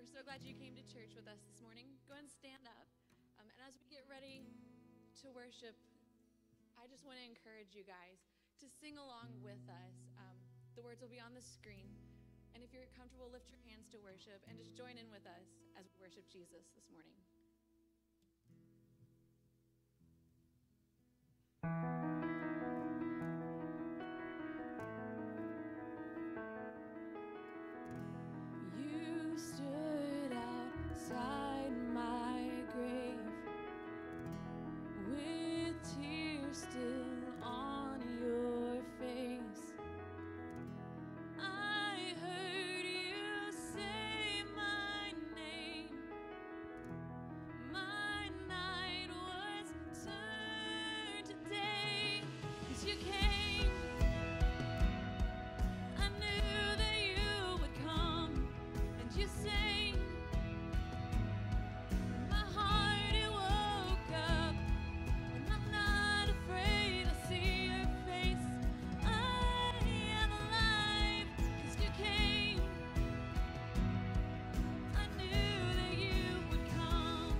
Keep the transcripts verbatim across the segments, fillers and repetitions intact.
so glad you came to church with us this morning. Go ahead and stand up. Um, and as we get ready to worship, I just want to encourage you guys to sing along with us. Um, the words will be on the screen. And if you're comfortable, lift your hands to worship and just join in with us as we worship Jesus this morning. You stood outside my grave with tears still on your face. I heard you say my name. My night was turned to day, 'cause you came. I knew that you would come, and you sang. My heart, it woke up, and I'm not afraid to see your face. I am alive, 'cause you came. I knew that you would come.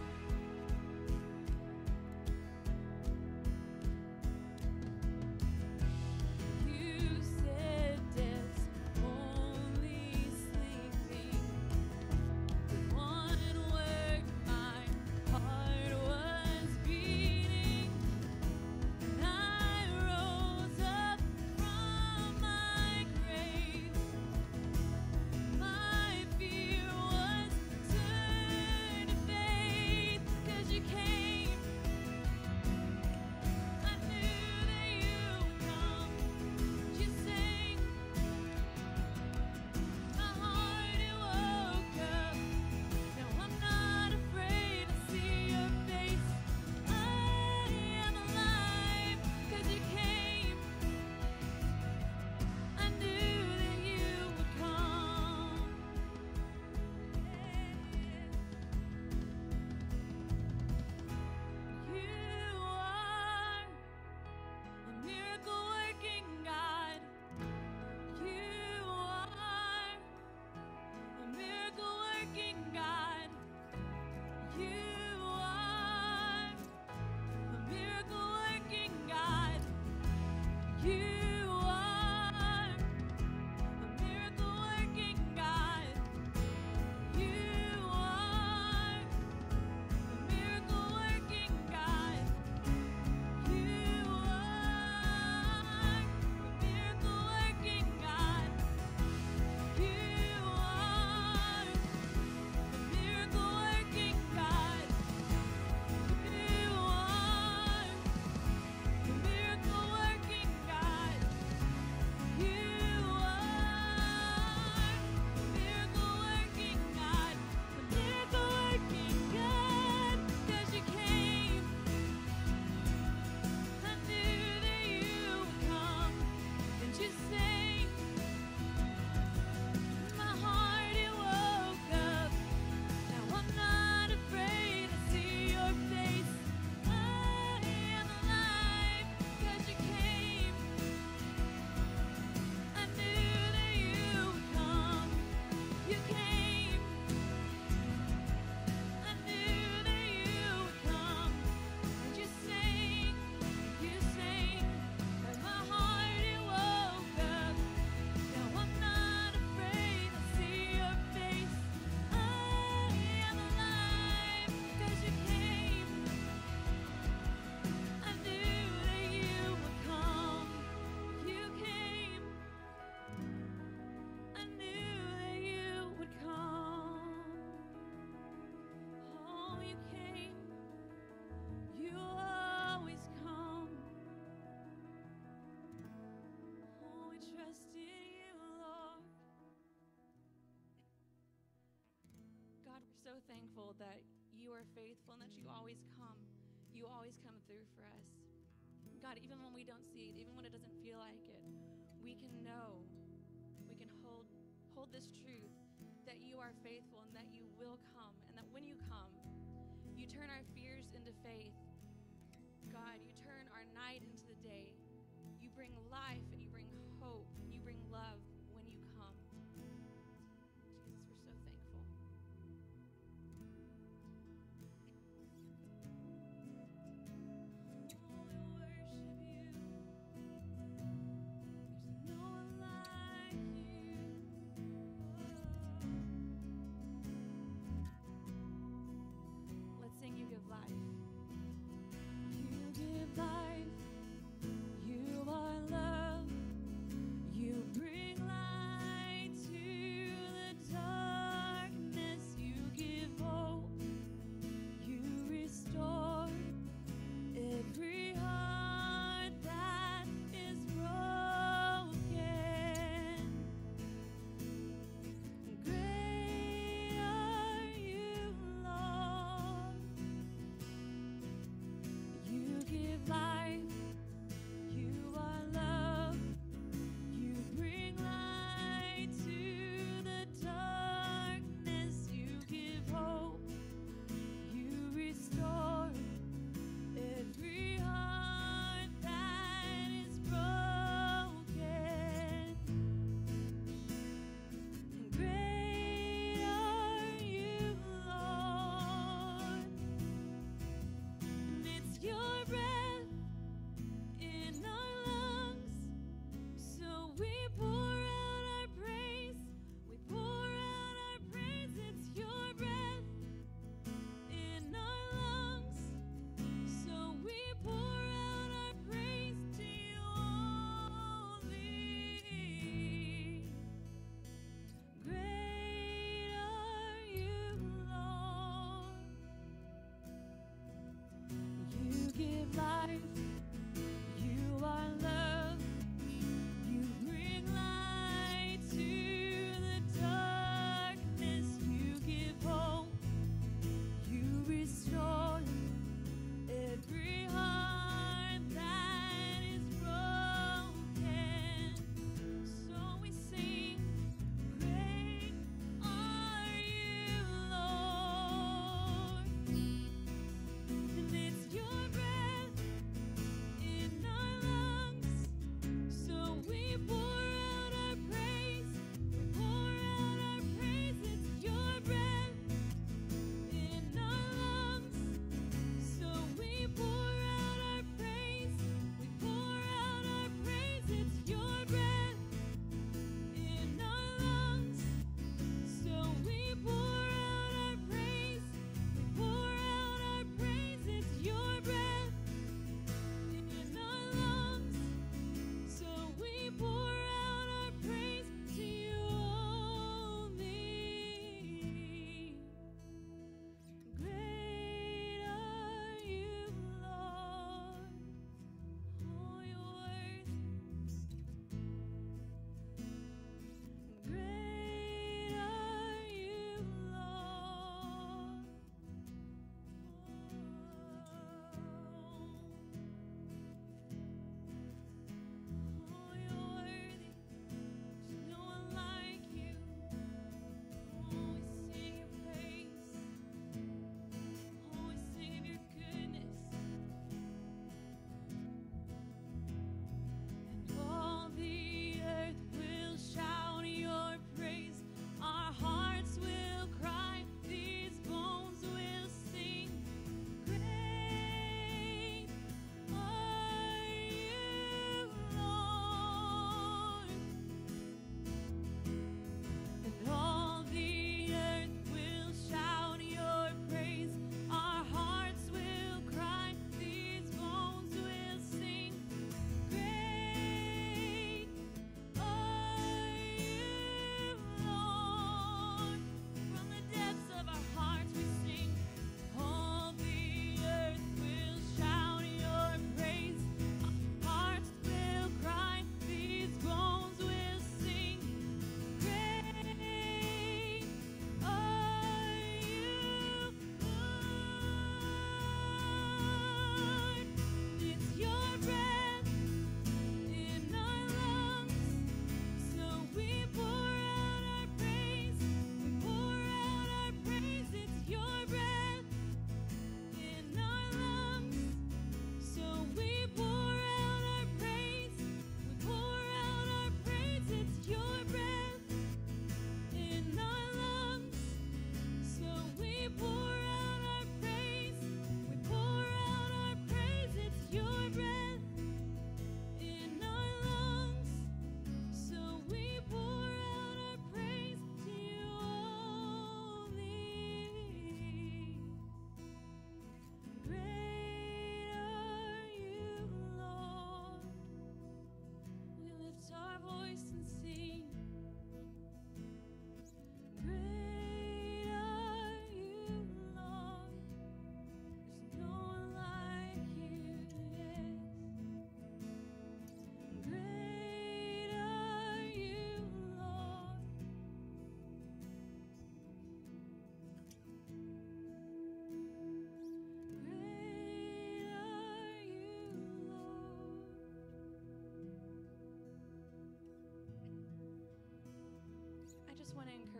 You said death's only sleeping. With one word, my heart was beating. And I rose up from my grave. My fear was turned to faith, 'cause you came. I knew that you would come. You sang. My heart, it woke up. Now I'm not afraid to see your face. I am alive, 'cause you came. I knew that you would come. You are a miracle working God. You are a miracle working God. You are a miracle working God. You are a miracle working God. You are a miracle working God. You are a miracle working God. You are a miracle working God. You are a miracle working God. You are a miracle working God. A miracle working God, 'cause you came. I knew that you would come, and you sang. My heart, it woke up. Now I'm not afraid to see your face. I am alive, 'cause you came. I knew that you would come. You came. I knew that you would come, and you sang. You sang. And my heart, it woke up. Now I'm not afraid to see your face. I am alive, 'cause you came. I knew that you would come. You came. I knew that you would come. Oh, you came. You always come. Oh, we trust in you, Lord. God, we're so thankful that you are faithful and that you always come. You always come through for us. God, even when we don't see it, even when it doesn't feel like it, we can know, we can hold hold this truth that you are faithful and that you will come, and that when you come, you turn our fears into faith. God, you turn our night into the day. You bring life and you bring hope and you bring love when you come. Jesus, we're so thankful.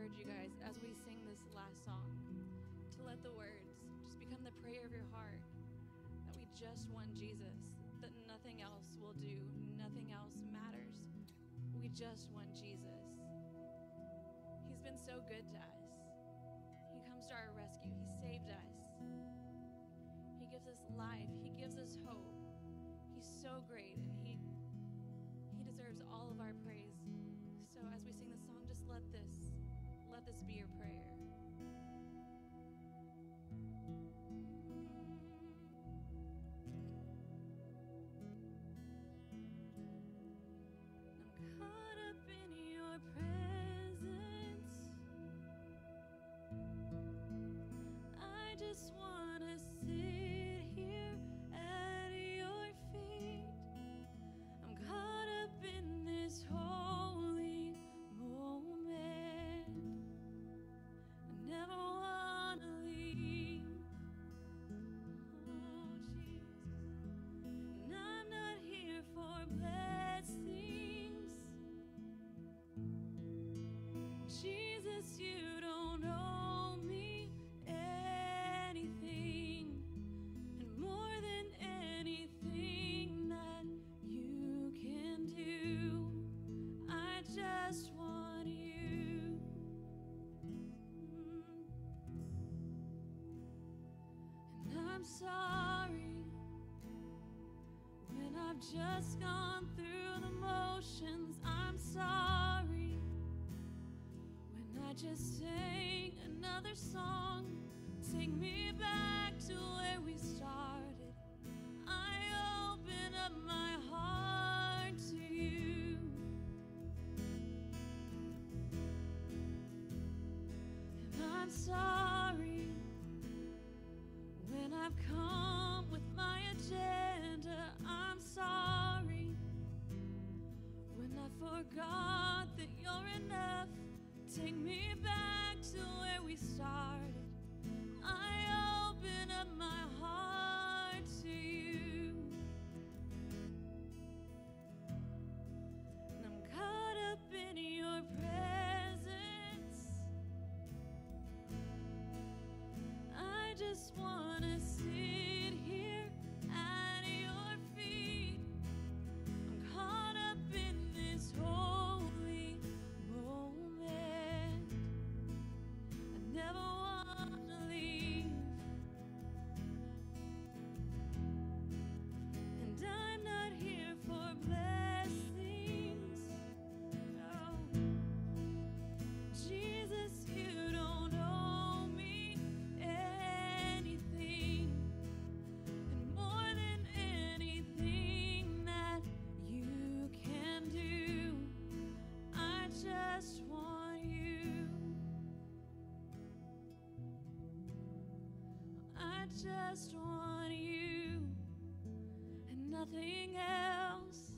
encourage you guys as we sing this last song to let the words just become the prayer of your heart, that we just want Jesus, that nothing else will do, nothing else matters. We just want Jesus. He's been so good to us. He comes to our rescue. He saved us. He gives us life. He gives us hope. He's so great, and he he deserves all of our praise. So as we sing this song, just let this let this be your prayer. I'm caught up in your presence. I just want to sit here at your feet. I'm caught up in this holy moment. I never want to leave. Oh, Jesus. And I'm not here for blessings. Jesus, you don't owe me anything, and more than anything that you can do, I just want you. And I'm sorry when I've just gone through the motions. I'm sorry when I just sang another song. Take me back to where we started. I open up my heart to you. And I'm sorry when I've come with my agenda. I'm sorry when I forgot that you're enough. Take me back to where we started. I open up my heart to you. And I'm caught up in your presence. I just want to sit here at your feet. I'm caught up in this holy moment. I never want to leave. And I'm not here for blessings. No. Jesus, you don't owe me anything, and more than anything that you can do, I just want you. I just want you, and nothing else,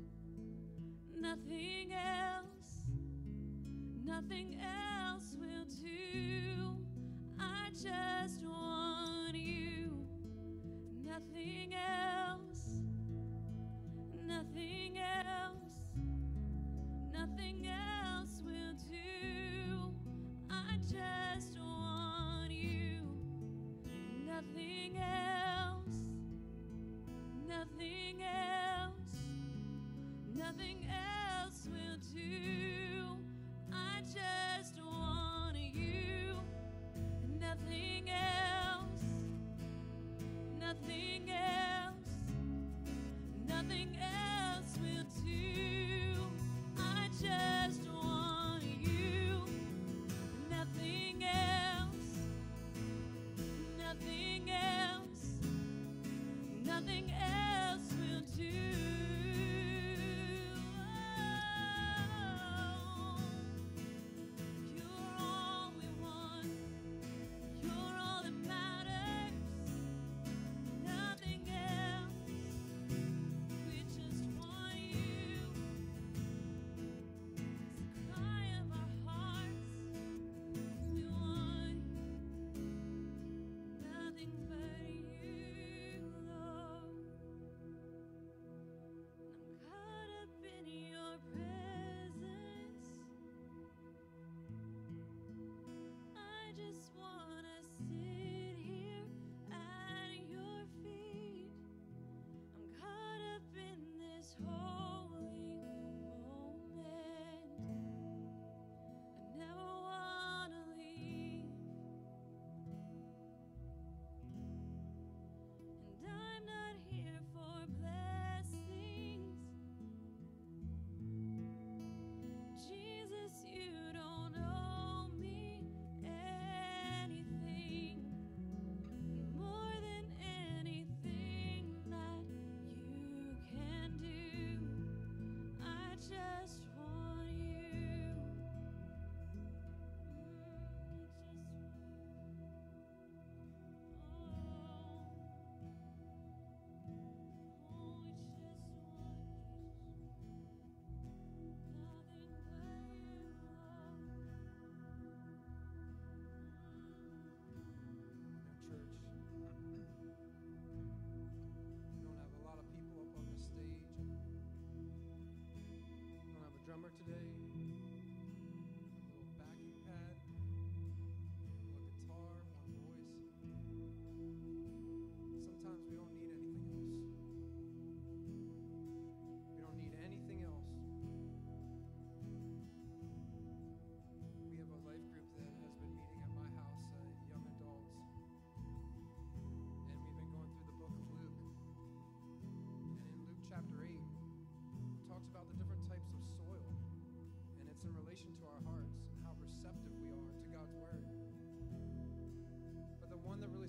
nothing else, nothing else will do. I just want you, nothing else, nothing else, nothing else will do. I just want you, nothing else, nothing else, nothing else will do. I just want you, nothing else, nothing else, nothing else will do. I just want you, nothing else, nothing else, nothing else will do.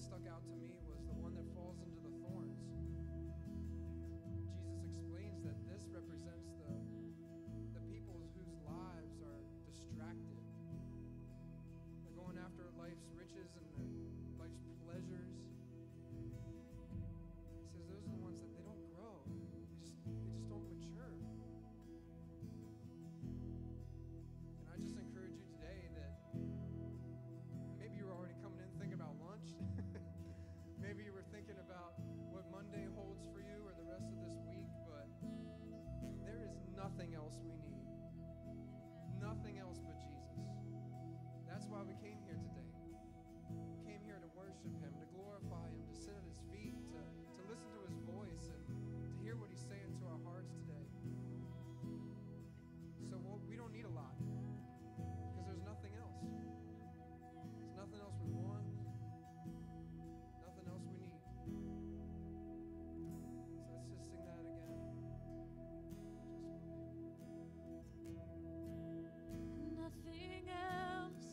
stuck out to me was the one that falls into the thorns. Jesus explains that this represents the, the people whose lives are distracted. They're going after life's riches and their life's pleasures. He says those are the ones that they don't grow. They just, they just don't mature. And I just encourage you today that maybe you were already coming in thinking about lunch. Maybe you were thinking about what Monday holds for you or the rest of this week, but there is nothing else we need. Nothing else but Jesus. That's why we came here today. We came here to worship Him, to glorify Him, to sit at His feet, to, to listen to His voice, and to hear what He's saying to our hearts today. So we'll, we don't need a lot, because there's nothing else. There's nothing else we want, nothing else we need. So let's just sing that again. Nothing else,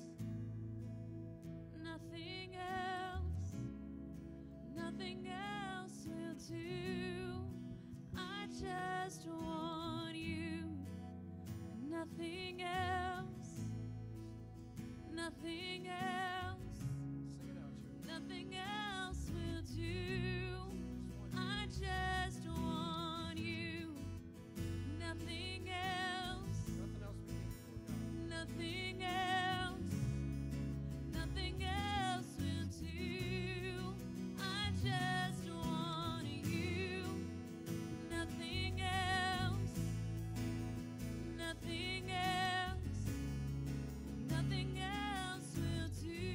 nothing else, nothing else will do. I just want you. Nothing else, nothing else, Sing it out, church. nothing else will do. I just want you. Nothing else, Nothing else we need for God. nothing else, nothing else will do. I just want you. Nothing else, nothing else, nothing else will do.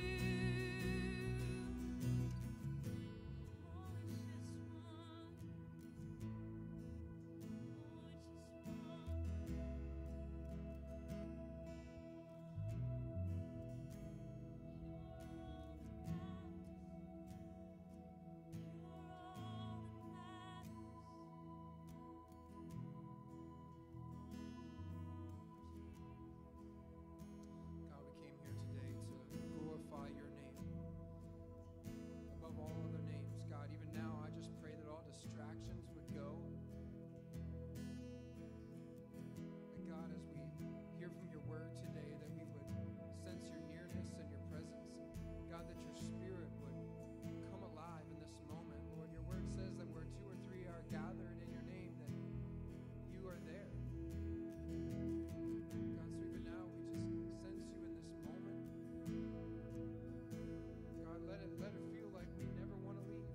Oh, I just want, oh, I just want. God, we came here today to glorify your name above all other names. God, even now, I just pray that all distractions would go. That God, as we hear from your word today, that we would sense your nearness and your presence. God, that your spirit would come alive in this moment. Lord, your word says that where two or three are gathered in your name, that you are there. God, so even now we just sense you in this moment. God, let it let it feel like we never want to leave.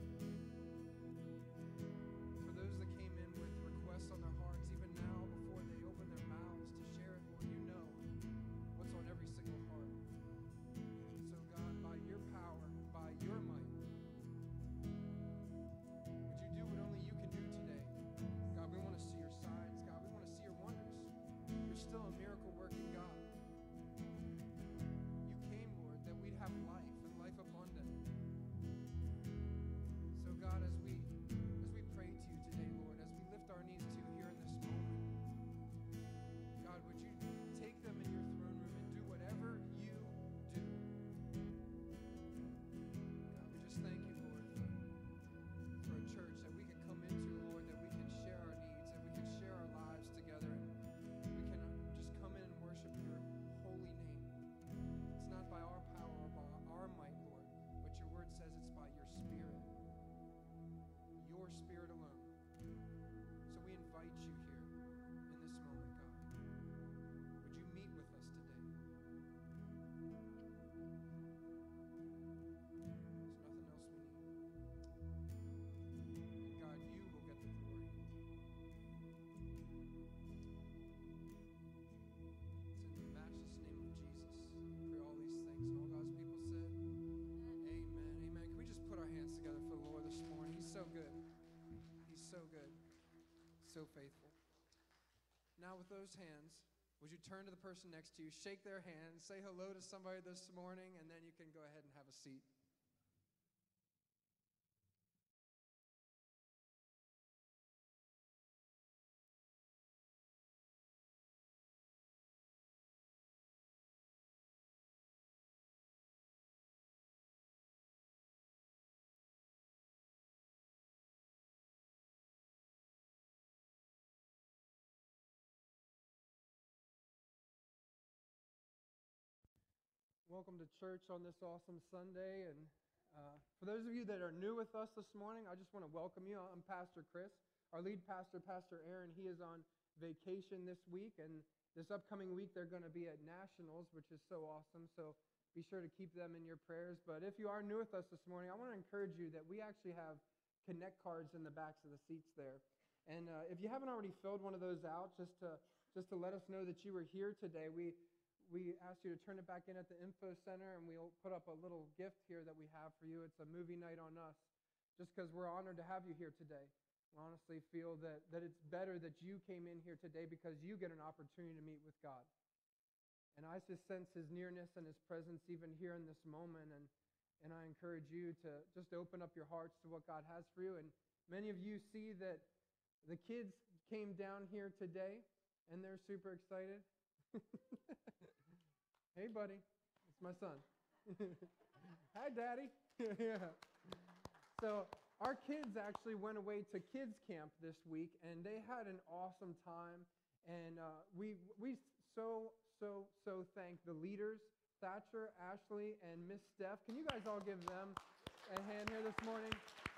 For those that came in with requests on their hearts, even now before they open their mouths to share it, Lord, you know what's on every single heart. So God, by your power, by your might, would you do what only you can do today? God, we want to see your signs. God, we want to see your wonders. You're still a miracle working God. You came, Lord, that we'd have life and life abundant. So God, as we as we pray to you today, Lord, as we lift our knees to you here in this moment, God, would you take them in your throne room and do whatever you do? God, we just thank you, Lord, for, for a church that we can come into, Lord, that we can share our needs, that we can share our lives together, and we can uh, just come in and worship your holy name. It's not by our power or by our might, Lord, but your word says it's by your spirit. Your spirit alone. So we invite you here in this moment, God. Would you meet with us today? There's nothing else we need. And God, you will get the glory. It's in the matchless name of Jesus. We pray all these things. And all God's people said, Amen. Amen. Can we just put our hands together for the Lord this morning? He's so good. He's so good. So faithful. Now with those hands, would you turn to the person next to you, shake their hand, say hello to somebody this morning, and then you can go ahead and have a seat. Welcome to church on this awesome Sunday. And uh, for those of you that are new with us this morning, I just want to welcome you. I'm Pastor Chris. Our lead pastor, Pastor Aaron, he is on vacation this week. And this upcoming week, they're going to be at Nationals, which is so awesome. So be sure to keep them in your prayers. But if you are new with us this morning, I want to encourage you that we actually have Connect cards in the backs of the seats there. And uh, if you haven't already filled one of those out, just to just to let us know that you were here today, we we asked you to turn it back in at the info center, and we'll put up a little gift here that we have for you. It's a movie night on us, just because we're honored to have you here today. We honestly feel that, that it's better that you came in here today because you get an opportunity to meet with God. And I just sense His nearness and His presence even here in this moment, and, and I encourage you to just open up your hearts to what God has for you. And many of you see that the kids came down here today, and they're super excited. Hey, buddy. It's my son. Hi, Daddy. Yeah. So our kids actually went away to kids camp this week, and they had an awesome time. And uh, we we so, so, so thank the leaders, Thatcher, Ashley, and Miss Steph. Can you guys all give them a hand here this morning?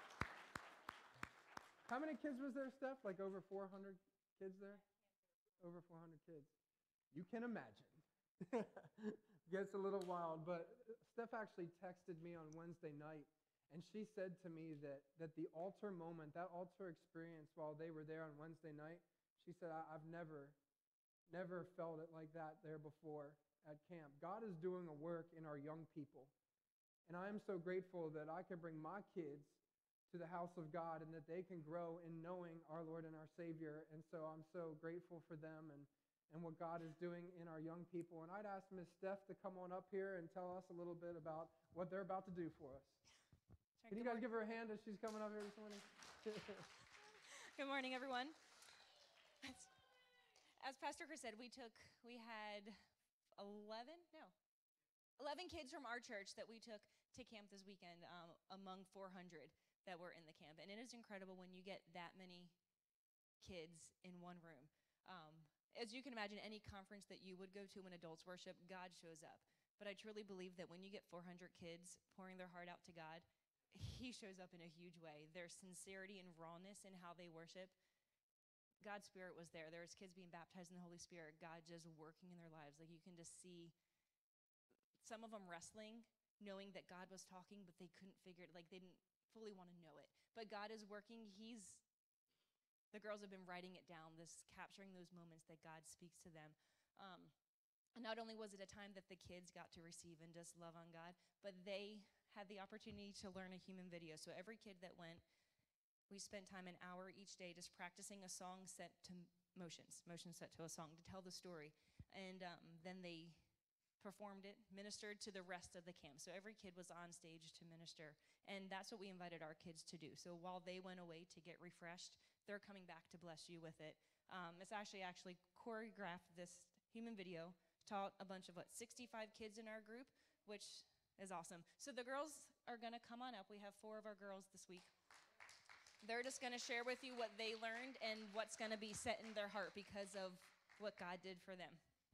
How many kids was there, Steph? Like over four hundred kids there? Over four hundred kids. You can imagine. Gets a little wild, but Steph actually texted me on Wednesday night, and she said to me that, that the altar moment, that altar experience while they were there on Wednesday night, she said, I, I've never, never felt it like that there before at camp. God is doing a work in our young people, and I am so grateful that I can bring my kids to the house of God and that they can grow in knowing our Lord and our Savior, and so I'm so grateful for them and and what God is doing in our young people. And I'd ask Miss Steph to come on up here and tell us a little bit about what they're about to do for us. Can you guys give her a hand as she's coming up here this morning? Good morning, everyone. As, as Pastor Chris said, we took, we had eleven, no, eleven kids from our church that we took to camp this weekend um, among four hundred that were in the camp. And it is incredible when you get that many kids in one room. Um, As you can imagine, any conference that you would go to when adults worship, God shows up. But I truly believe that when you get four hundred kids pouring their heart out to God, He shows up in a huge way. Their sincerity and rawness in how they worship, God's Spirit was there. There was kids being baptized in the Holy Spirit, God just working in their lives. Like you can just see some of them wrestling, knowing that God was talking, but they couldn't figure it, like they didn't fully want to know it. But God is working. He's The girls have been writing it down, this capturing those moments that God speaks to them. Um, and not only was it a time that the kids got to receive and just love on God, but they had the opportunity to learn a human video. So every kid that went, we spent time an hour each day just practicing a song set to motions, motions set to a song to tell the story. And um, then they performed it, ministered to the rest of the camp. So every kid was on stage to minister. And that's what we invited our kids to do. So while they went away to get refreshed, they're coming back to bless you with it. Um, it's actually actually choreographed this human video, taught a bunch of, what, sixty-five kids in our group, which is awesome. So the girls are going to come on up. We have four of our girls this week. They're just going to share with you what they learned and what's going to be set in their heart because of what God did for them.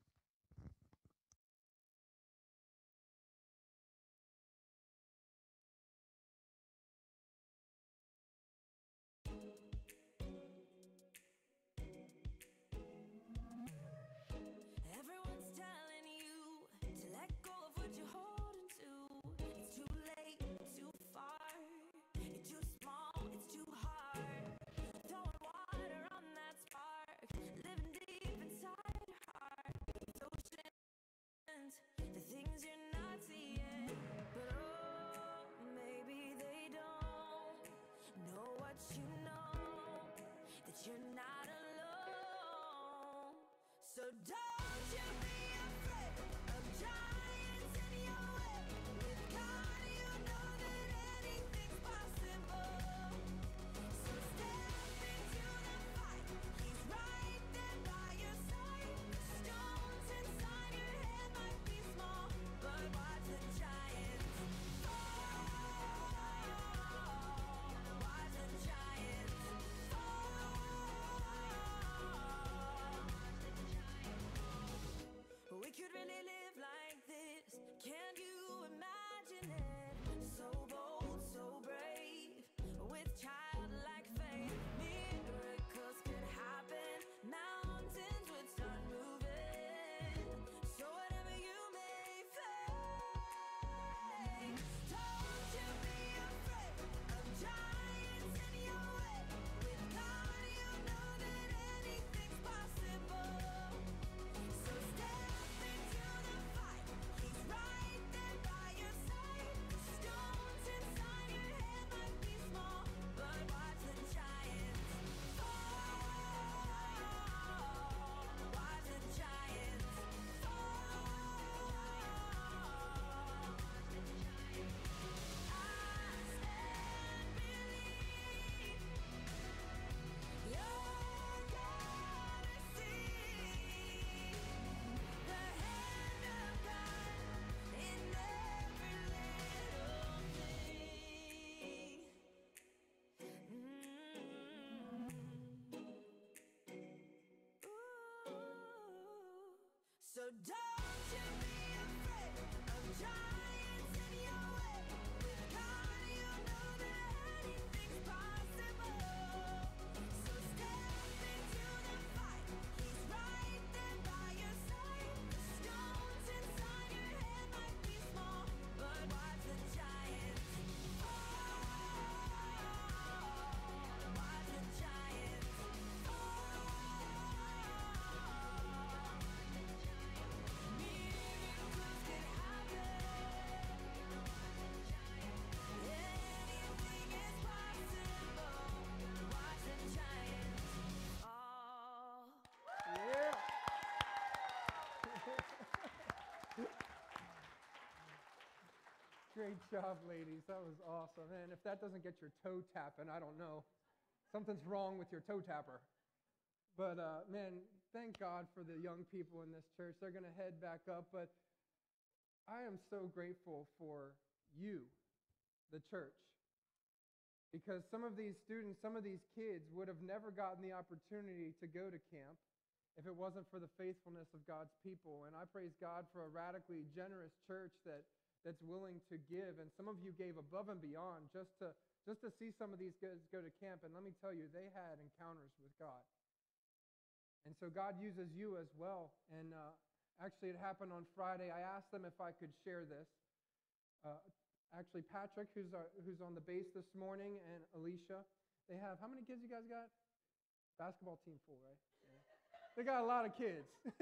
The things you're not seeing, but oh, maybe they don't know what you know, that you're not alone. So don't you be afraid of giants in your way. With God, you know that anything's possible. So step into the fight. He's right there by your side. The stones inside your head might be small, but watch the giants fall. Watch the giants fall. don't you be afraid of giants in your way. With God, you know that anything's possible. So step into the fight. He's right there by your side. The stones inside your head might be small, but watch the giants fall. Watch the giants fall. Miracles can happen. Anything is possible. Watch the giants fall. Yeah. Great job, ladies. That was awesome. And if that doesn't get your toe tapping, I don't know. Something's wrong with your toe tapper. But uh, man, thank God for the young people in this church. They're going to head back up. But I am so grateful for you, the church. Because some of these students, some of these kids would have never gotten the opportunity to go to camp if it wasn't for the faithfulness of God's people. And I praise God for a radically generous church that, that's willing to give. And some of you gave above and beyond just to, just to see some of these kids go to camp. And let me tell you, they had encounters with God. And so God uses you as well. And uh, actually, it happened on Friday. I asked them if I could share this. Uh, actually, Patrick, who's, our, who's on the bass this morning, and Alicia, they have, how many kids you guys got? Basketball team full, right? Yeah. They got a lot of kids.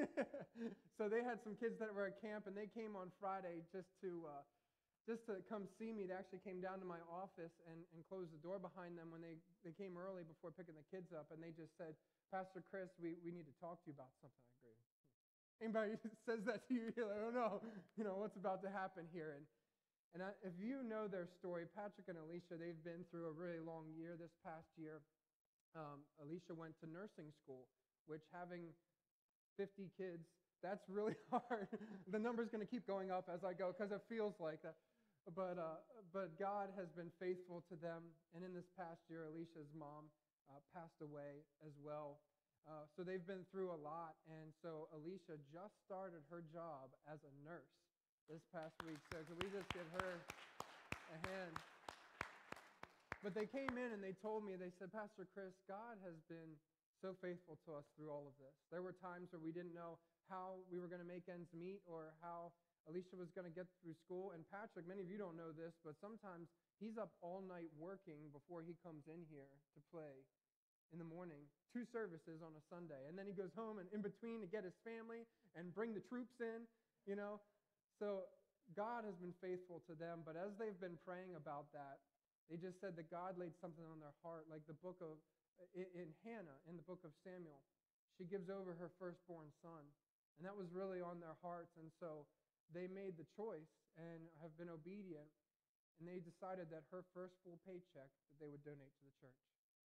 So they had some kids that were at camp, and they came on Friday just to uh, just to come see me. They actually came down to my office and, and closed the door behind them when they, they came early before picking the kids up, and they just said, Pastor Chris, we, we need to talk to you about something. I agree. Anybody who says that to you, you're like, oh no, you know, what's about to happen here? And And I, if you know their story, Patrick and Alicia, they've been through a really long year this past year. Um, Alicia went to nursing school, which having fifty kids, that's really hard. The number's going to keep going up as I go because it feels like that. But, uh, but God has been faithful to them. And in this past year, Alicia's mom uh, passed away as well. Uh, so they've been through a lot. And so Alicia just started her job as a nurse this past week. So can we just give her a hand? But they came in and they told me, they said, Pastor Chris, God has been so faithful to us through all of this. There were times where we didn't know how we were going to make ends meet or how Alicia was going to get through school. And Patrick, many of you don't know this, but sometimes he's up all night working before he comes in here to play in the morning, two services on a Sunday. And then he goes home and in between to get his family and bring the troops in, you know. So God has been faithful to them, but as they've been praying about that, they just said that God laid something on their heart, like the book of, in, in Hannah, in the book of Samuel. She gives over her firstborn son, and that was really on their hearts, and so they made the choice and have been obedient, and they decided that her first full paycheck that they would donate to the church.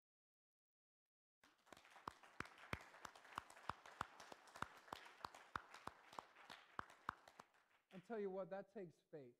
I'll tell you what, that takes faith.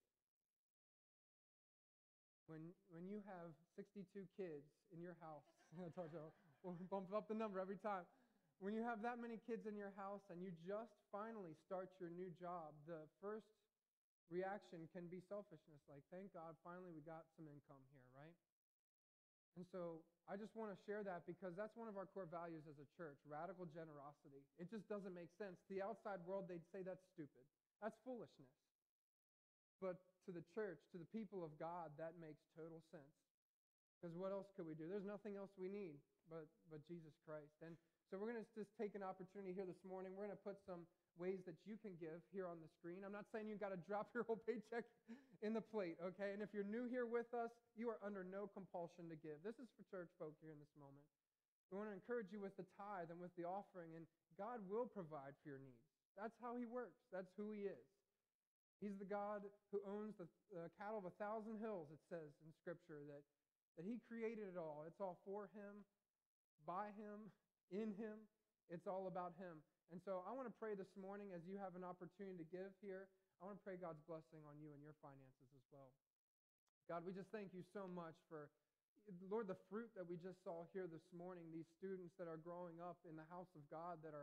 When when you have sixty-two kids in your house, I told you, we'll bump up the number every time. When you have that many kids in your house and you just finally start your new job, the first reaction can be selfishness, like, thank God, finally we got some income here, right? And so I just want to share that because that's one of our core values as a church, radical generosity. It just doesn't make sense. To the outside world, they'd say that's stupid. That's foolishness. But to the church, to the people of God, that makes total sense. Because what else could we do? There's nothing else we need but, but Jesus Christ. And so we're going to just take an opportunity here this morning. We're going to put some ways that you can give here on the screen. I'm not saying you've got to drop your whole paycheck in the plate, okay? And if you're new here with us, you are under no compulsion to give. This is for church folk here in this moment. We want to encourage you with the tithe and with the offering, and God will provide for your needs. That's how he works. That's who he is. He's the God who owns the uh, cattle of a thousand hills, it says in Scripture, that, that he created it all. It's all for him, by him, in him. It's all about him. And so I want to pray this morning as you have an opportunity to give here. I want to pray God's blessing on you and your finances as well. God, we just thank you so much for, Lord, the fruit that we just saw here this morning, these students that are growing up in the house of God that are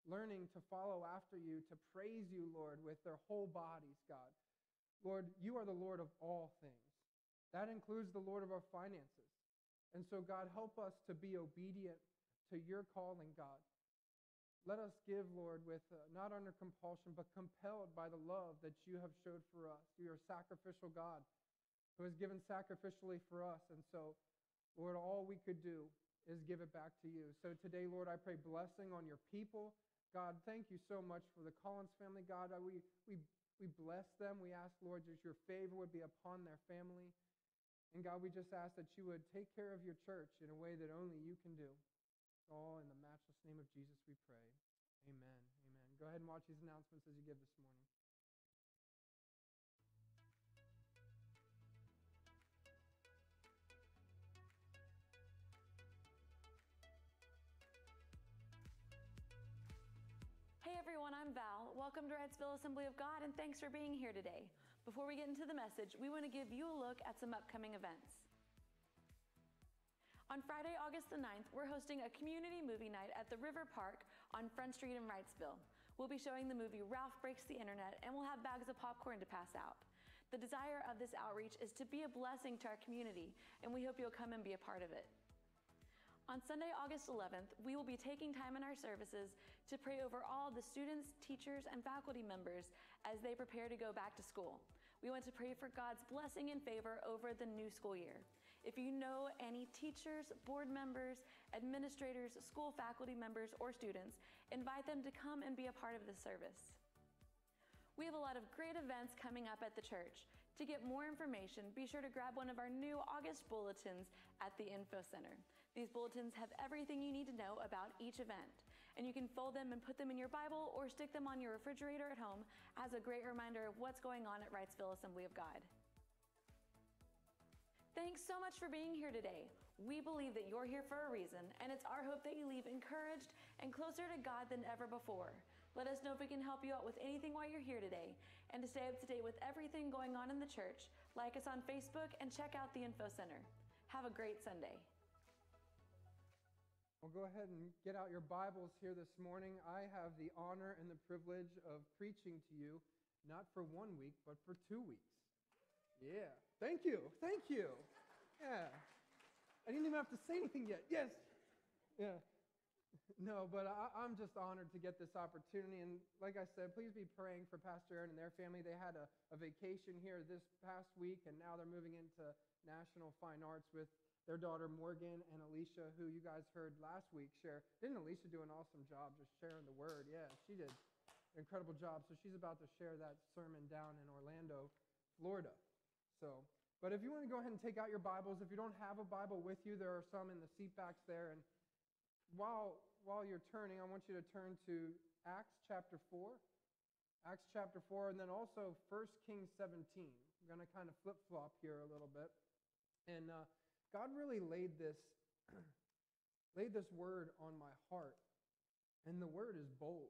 learning to follow after you, to praise you, Lord, with their whole bodies, God. Lord, you are the Lord of all things. That includes the Lord of our finances. And so, God, help us to be obedient to your calling, God. Let us give, Lord, with uh, not under compulsion, but compelled by the love that you have showed for us. You are a sacrificial God who has given sacrificially for us. And so, Lord, all we could do is give it back to you. So today, Lord, I pray blessing on your people. God, thank you so much for the Collins family. God, I, we, we, we bless them. We ask, Lord, that your favor would be upon their family. And God, we just ask that you would take care of your church in a way that only you can do. All in the matchless name of Jesus we pray. Amen. Amen. Go ahead and watch these announcements as you give this morning. Hey everyone, I'm Val. Welcome to Wrightsville Assembly of God, and thanks for being here today. Before we get into the message, we want to give you a look at some upcoming events. On Friday, August the ninth, we're hosting a community movie night at the River Park on Front Street in Wrightsville. We'll be showing the movie Ralph Breaks the Internet, and we'll have bags of popcorn to pass out. The desire of this outreach is to be a blessing to our community, and we hope you'll come and be a part of it. On Sunday, August eleventh, we will be taking time in our services to pray over all the students, teachers, and faculty members as they prepare to go back to school. We want to pray for God's blessing and favor over the new school year. If you know any teachers, board members, administrators, school faculty members, or students, invite them to come and be a part of this service. We have a lot of great events coming up at the church. To get more information, be sure to grab one of our new August bulletins at the Info Center. These bulletins have everything you need to know about each event, and you can fold them and put them in your Bible or stick them on your refrigerator at home as a great reminder of what's going on at Wrightsville Assembly of God. Thanks so much for being here today. We believe that you're here for a reason, and it's our hope that you leave encouraged and closer to God than ever before. Let us know if we can help you out with anything while you're here today. And to stay up to date with everything going on in the church, like us on Facebook and check out the Info Center. Have a great Sunday. Well, go ahead and get out your Bibles here this morning. I have the honor and the privilege of preaching to you, not for one week, but for two weeks. Yeah. Thank you. Thank you. Yeah. I didn't even have to say anything yet. Yes. Yeah. No, but I, I'm just honored to get this opportunity. And like I said, please be praying for Pastor Aaron and their family. They had a, a vacation here this past week, and now they're moving into National Fine Arts with their daughter Morgan and Alicia, who you guys heard last week share. Didn't Alicia do an awesome job just sharing the word? Yeah, she did an incredible job. So she's about to share that sermon down in Orlando, Florida. So, but if you want to go ahead and take out your Bibles, if you don't have a Bible with you, there are some in the seat backs there. And while while you're turning, I want you to turn to Acts chapter four. Acts chapter four, and then also First Kings seventeen. I'm going to kind of flip-flop here a little bit. And uh, God really laid this, laid this word on my heart. And the word is bold.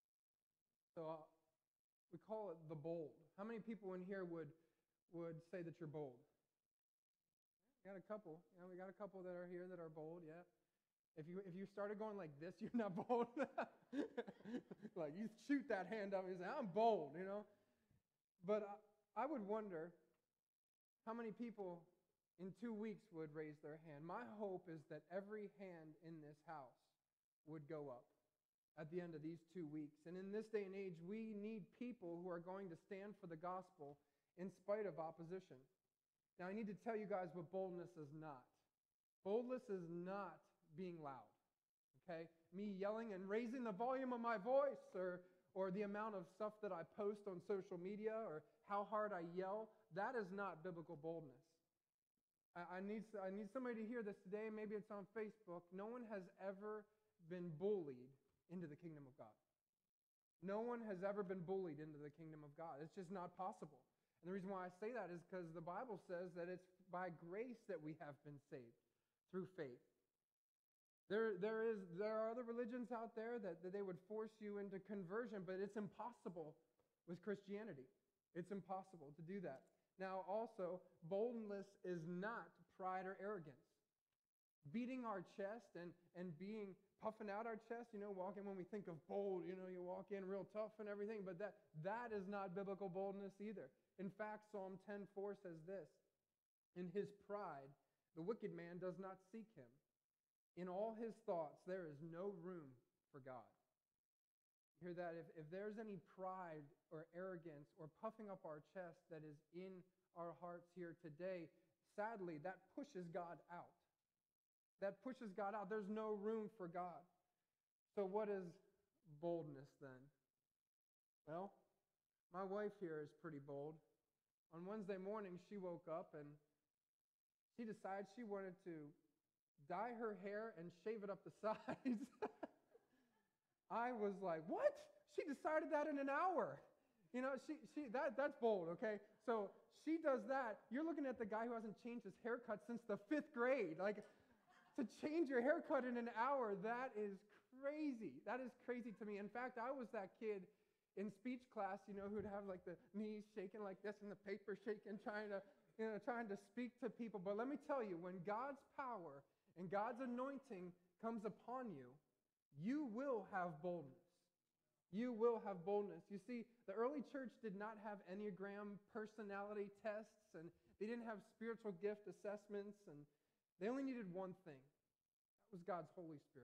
So uh, we call it the bold. How many people in here would would say that you're bold? We got a couple. You know, we got a couple that are here that are bold, yeah. If you if you started going like this, you're not bold. Like you shoot that hand up and you say, I'm bold, you know. But I, I would wonder how many people in two weeks would raise their hand. My hope is that every hand in this house would go up at the end of these two weeks. And in this day and age, we need people who are going to stand for the gospel in spite of opposition. Now, I need to tell you guys what boldness is not. Boldness is not being loud, okay? Me yelling and raising the volume of my voice, or, or the amount of stuff that I post on social media, or how hard I yell. That is not biblical boldness. I, I, need, I need somebody to hear this today. Maybe it's on Facebook. No one has ever been bullied into the kingdom of God. No one has ever been bullied into the kingdom of God. It's just not possible. And the reason why I say that is because the Bible says that it's by grace that we have been saved, through faith. There, there, is, there are other religions out there that, that they would force you into conversion, but it's impossible with Christianity. It's impossible to do that. Now, also, boldness is not pride or arrogance. Beating our chest and, and being puffing out our chest, you know, walking when we think of bold, you know, you walk in real tough and everything, but that that is not biblical boldness either. In fact, Psalm ten four says this, in his pride, the wicked man does not seek him. In all his thoughts, there is no room for God. You hear that? If, if there's any pride or arrogance or puffing up our chest that is in our hearts here today, sadly, that pushes God out. That pushes God out. There's no room for God. So what is boldness then? Well, my wife here is pretty bold. On Wednesday morning, she woke up and she decided she wanted to dye her hair and shave it up the sides. I was like, what? She decided that in an hour. You know, she she that that's bold, okay? So she does that. You're looking at the guy who hasn't changed his haircut since the fifth grade. Like, to change your haircut in an hour, that is crazy. That is crazy to me. In fact, I was that kid in speech class, you know, who'd have like the knees shaking like this and the paper shaking, trying to, you know, trying to speak to people. But let me tell you, when God's power and God's anointing comes upon you, you will have boldness. You will have boldness. You see, the early church did not have Enneagram personality tests, and they didn't have spiritual gift assessments, and they only needed one thing. That was God's Holy Spirit.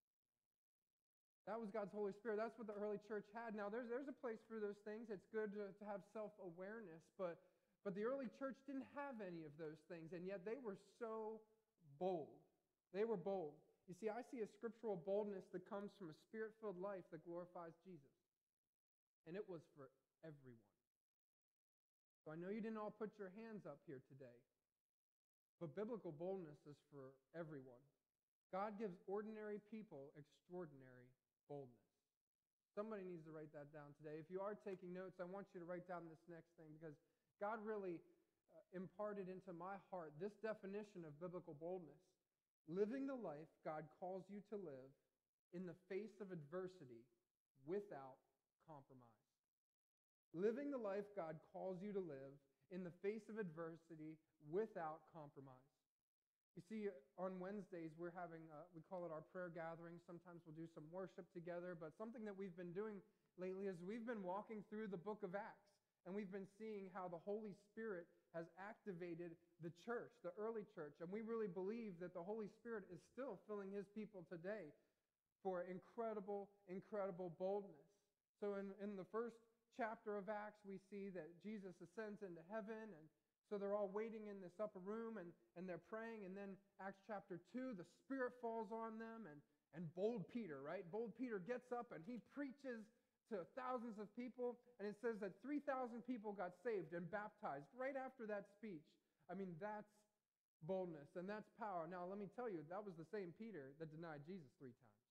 That was God's Holy Spirit. That's what the early church had. Now, there's, there's a place for those things. It's good to, to have self-awareness, but, but the early church didn't have any of those things, and yet they were so bold. They were bold. You see, I see a scriptural boldness that comes from a spirit-filled life that glorifies Jesus. And it was for everyone. So I know you didn't all put your hands up here today, but biblical boldness is for everyone. God gives ordinary people extraordinary boldness. Somebody needs to write that down today. If you are taking notes, I want you to write down this next thing, because God really uh, imparted into my heart this definition of biblical boldness. Living the life God calls you to live in the face of adversity without compromise. Living the life God calls you to live in the face of adversity without compromise. You see, on Wednesdays, we're having, uh, we call it our prayer gathering. Sometimes we'll do some worship together, but something that we've been doing lately is we've been walking through the book of Acts, and we've been seeing how the Holy Spirit has activated the church, the early church, and we really believe that the Holy Spirit is still filling his people today for incredible, incredible boldness. So in, in the first chapter of Acts, we see that Jesus ascends into heaven, and so they're all waiting in this upper room, and, and they're praying, and then Acts chapter two, the Spirit falls on them, and, and bold Peter, right? Bold Peter gets up, and he preaches to thousands of people, and it says that three thousand people got saved and baptized right after that speech. I mean, that's boldness, and that's power. Now, let me tell you, that was the same Peter that denied Jesus three times.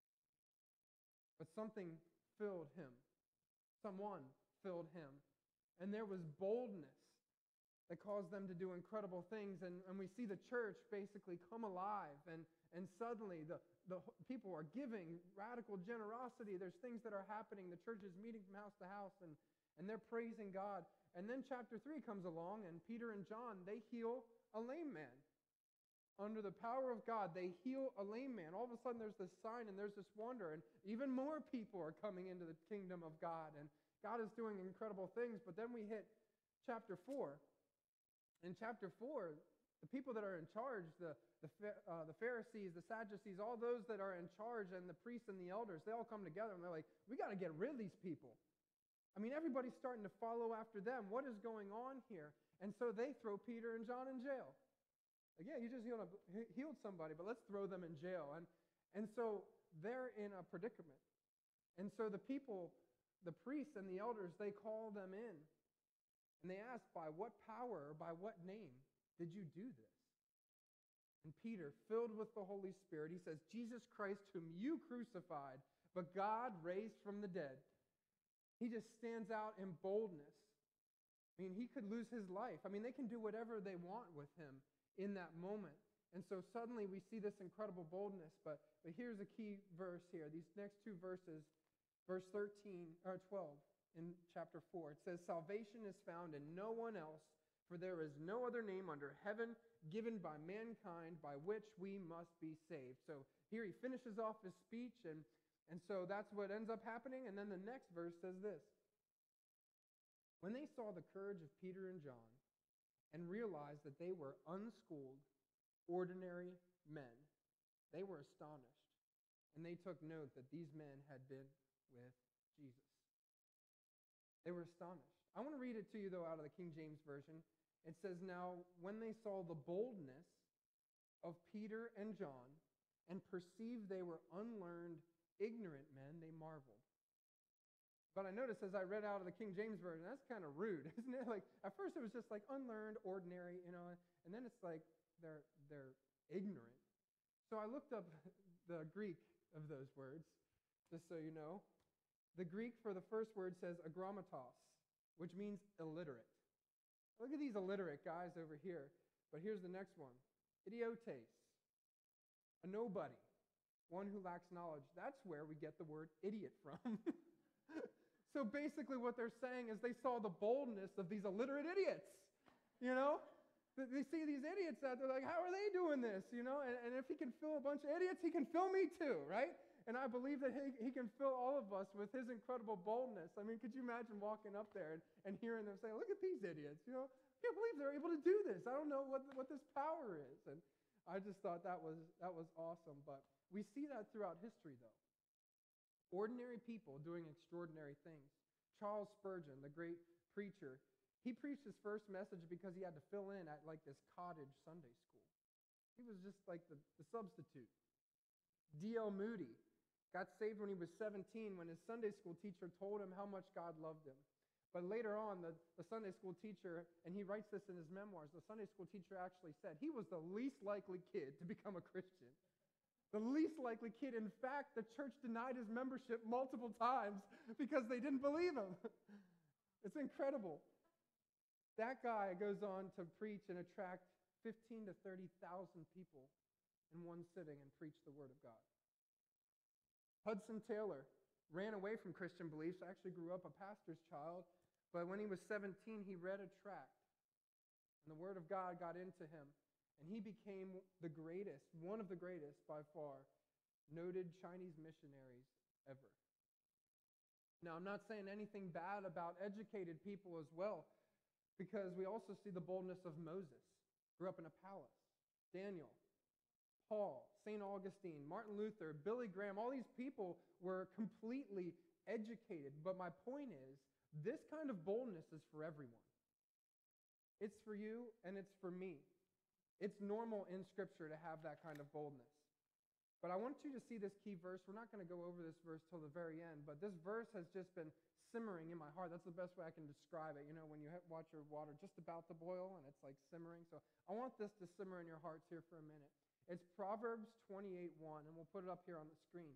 But something filled him. Someone filled him. And there was boldness that caused them to do incredible things. And, and we see the church basically come alive. And, and suddenly the, the people are giving radical generosity. There's things that are happening. The church is meeting from house to house, and, and they're praising God. And then chapter three comes along, and Peter and John, they heal a lame man. Under the power of God, they heal a lame man. All of a sudden, there's this sign and there's this wonder, and even more people are coming into the kingdom of God, and God is doing incredible things. But then we hit chapter four. In chapter four, the people that are in charge, the, the, uh, the Pharisees, the Sadducees, all those that are in charge, and the priests and the elders, they all come together, and they're like, we got to get rid of these people. I mean, everybody's starting to follow after them. What is going on here? And so they throw Peter and John in jail. Like, yeah, you just healed, a, healed somebody, but let's throw them in jail. And, and so they're in a predicament. And so the people, the priests and the elders, they call them in. And they ask, by what power or by what name did you do this? And Peter, filled with the Holy Spirit, he says, Jesus Christ, whom you crucified, but God raised from the dead. He just stands out in boldness. I mean, he could lose his life. I mean, they can do whatever they want with him in that moment. And so suddenly we see this incredible boldness. But, but here's a key verse here. These next two verses, verse thirteen or twelve in chapter four. It says, salvation is found in no one else, For there is no other name under heaven given by mankind by which we must be saved. So here he finishes off his speech, and, and so that's what ends up happening. And then the next verse says this. When they saw the courage of Peter and John and realized that they were unschooled, ordinary men, they were astonished, and they took note that these men had been with Jesus. They were astonished. I want to read it to you, though, out of the King James Version. It says, now, when they saw the boldness of Peter and John and perceived they were unlearned, ignorant men, they marveled. But I noticed as I read out of the King James Version, that's kind of rude, isn't it? Like, at first it was just like unlearned, ordinary, you know, and then it's like they're, they're ignorant. So I looked up the Greek of those words, just so you know. The Greek for the first word says agrammatos, which means illiterate. Look at these illiterate guys over here. But here's the next one. Idiotes, a nobody, one who lacks knowledge. That's where we get the word idiot from. So basically what they're saying is they saw the boldness of these illiterate idiots, you know? They see these idiots out there like, how are they doing this, you know? And, and if he can fill a bunch of idiots, he can fill me too, right? And I believe that he, he can fill all of us with his incredible boldness. I mean, could you imagine walking up there and, and hearing them say, look at these idiots, you know? I can't believe they're able to do this. I don't know what, what this power is. And I just thought that was, that was awesome. But we see that throughout history, though. Ordinary people doing extraordinary things. Charles Spurgeon, the great preacher, he preached his first message because he had to fill in at like this cottage Sunday school. He was just like the, the substitute. D L Moody got saved when he was seventeen when his Sunday school teacher told him how much God loved him. But later on, the, the Sunday school teacher, and he writes this in his memoirs, the Sunday school teacher actually said he was the least likely kid to become a Christian. The least likely kid. In fact, the church denied his membership multiple times because they didn't believe him. It's incredible. That guy goes on to preach and attract fifteen to thirty thousand people in one sitting and preach the Word of God. Hudson Taylor ran away from Christian beliefs, actually grew up a pastor's child, but when he was seventeen, he read a tract, and the Word of God got into him, and he became the greatest, one of the greatest by far, noted Chinese missionaries ever. Now, I'm not saying anything bad about educated people as well, because we also see the boldness of Moses, grew up in a palace, Daniel, Paul, Saint Augustine, Martin Luther, Billy Graham, all these people were completely educated. But my point is, this kind of boldness is for everyone. It's for you and it's for me. It's normal in Scripture to have that kind of boldness. But I want you to see this key verse. We're not going to go over this verse till the very end, but this verse has just been simmering in my heart. That's the best way I can describe it. You know, when you watch your water just about to boil and it's like simmering. So I want this to simmer in your hearts here for a minute. It's Proverbs twenty-eight one, and we'll put it up here on the screen.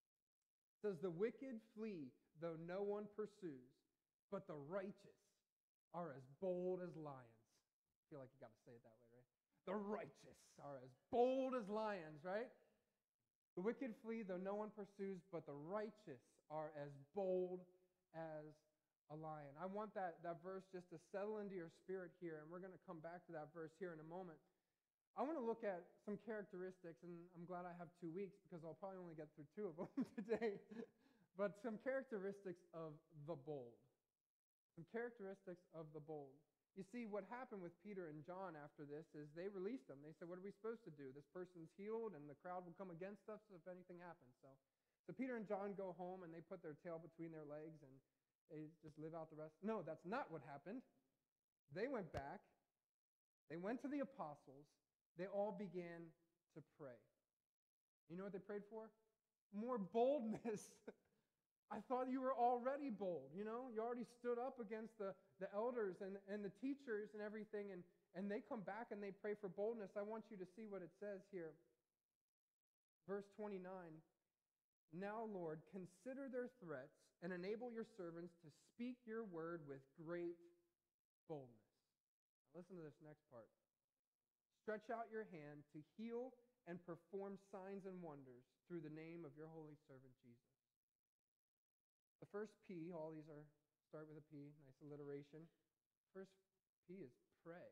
It says, the wicked flee, though no one pursues, but the righteous are as bold as lions. I feel like you got to say it that way, right? The righteous are as bold as lions, right? The wicked flee, though no one pursues, but the righteous are as bold as a lion. I want that, that verse just to settle into your spirit here, and we're going to come back to that verse here in a moment. I want to look at some characteristics, and I'm glad I have two weeks because I'll probably only get through two of them today, but some characteristics of the bold. Some characteristics of the bold. You see, what happened with Peter and John after this is they released them. They said, what are we supposed to do? This person's healed, and the crowd will come against us if anything happens. So, so Peter and John go home, and they put their tail between their legs, and they just live out the rest. No, that's not what happened. They went back. They went to the apostles. They all began to pray. You know what they prayed for? More boldness. I thought you were already bold, you know? You already stood up against the, the elders and, and the teachers and everything, and, and they come back and they pray for boldness. I want you to see what it says here. Verse twenty-nine, now, Lord, consider their threats and enable your servants to speak your word with great boldness. Now listen to this next part. Stretch out your hand to heal and perform signs and wonders through the name of your holy servant Jesus. The first P, all these are start with a P, nice alliteration. First P is pray.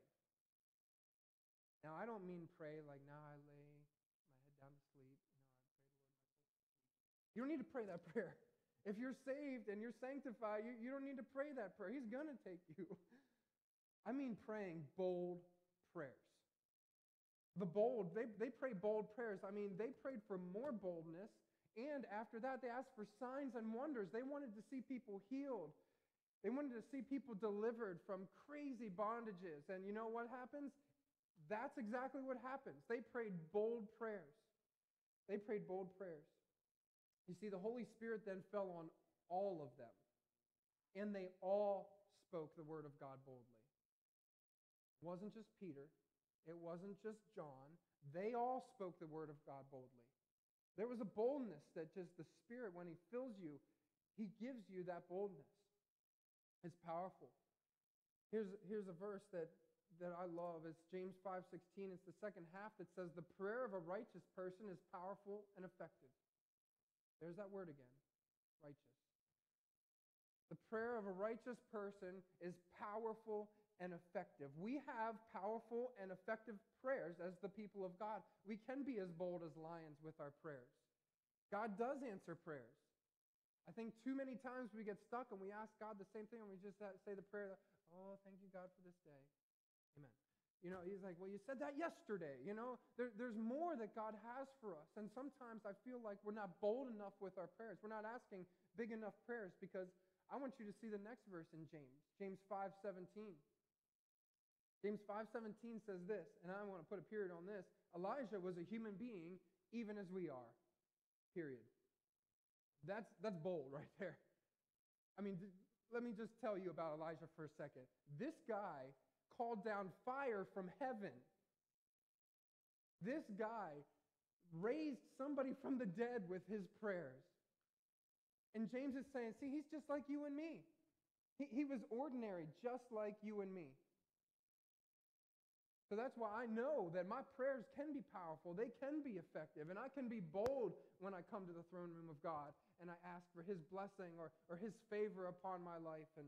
Now, I don't mean pray like now I lay my head down to sleep. You know, I pray, Lord, my soul. You don't need to pray that prayer. If you're saved and you're sanctified, you, you don't need to pray that prayer. He's going to take you. I mean praying bold prayers. The bold, they, they pray bold prayers. I mean, they prayed for more boldness, and after that, they asked for signs and wonders. They wanted to see people healed. They wanted to see people delivered from crazy bondages. And you know what happens? That's exactly what happens. They prayed bold prayers. They prayed bold prayers. You see, the Holy Spirit then fell on all of them, and they all spoke the word of God boldly. It wasn't just Peter. It wasn't just John. They all spoke the word of God boldly. There was a boldness that just the Spirit, when he fills you, he gives you that boldness. It's powerful. Here's, here's a verse that, that I love. It's James five sixteen. It's the second half that says, the prayer of a righteous person is powerful and effective. There's that word again, righteous. The prayer of a righteous person is powerful and effective. We have powerful and effective prayers as the people of God. We can be as bold as lions with our prayers. God does answer prayers. I think too many times we get stuck and we ask God the same thing and we just say the prayer, oh, thank you, God, for this day. Amen. You know, he's like, well, you said that yesterday. You know, there, there's more that God has for us. And sometimes I feel like we're not bold enough with our prayers. We're not asking big enough prayers, because I want you to see the next verse in James, James five seventeen. James five seventeen says this, and I want to put a period on this. Elijah was a human being even as we are, period. That's, that's bold right there. I mean, th- let me just tell you about Elijah for a second. This guy called down fire from heaven. This guy raised somebody from the dead with his prayers. And James is saying, see, he's just like you and me. He, he was ordinary, just like you and me. So that's why I know that my prayers can be powerful. They can be effective. And I can be bold when I come to the throne room of God and I ask for his blessing or, or his favor upon my life. And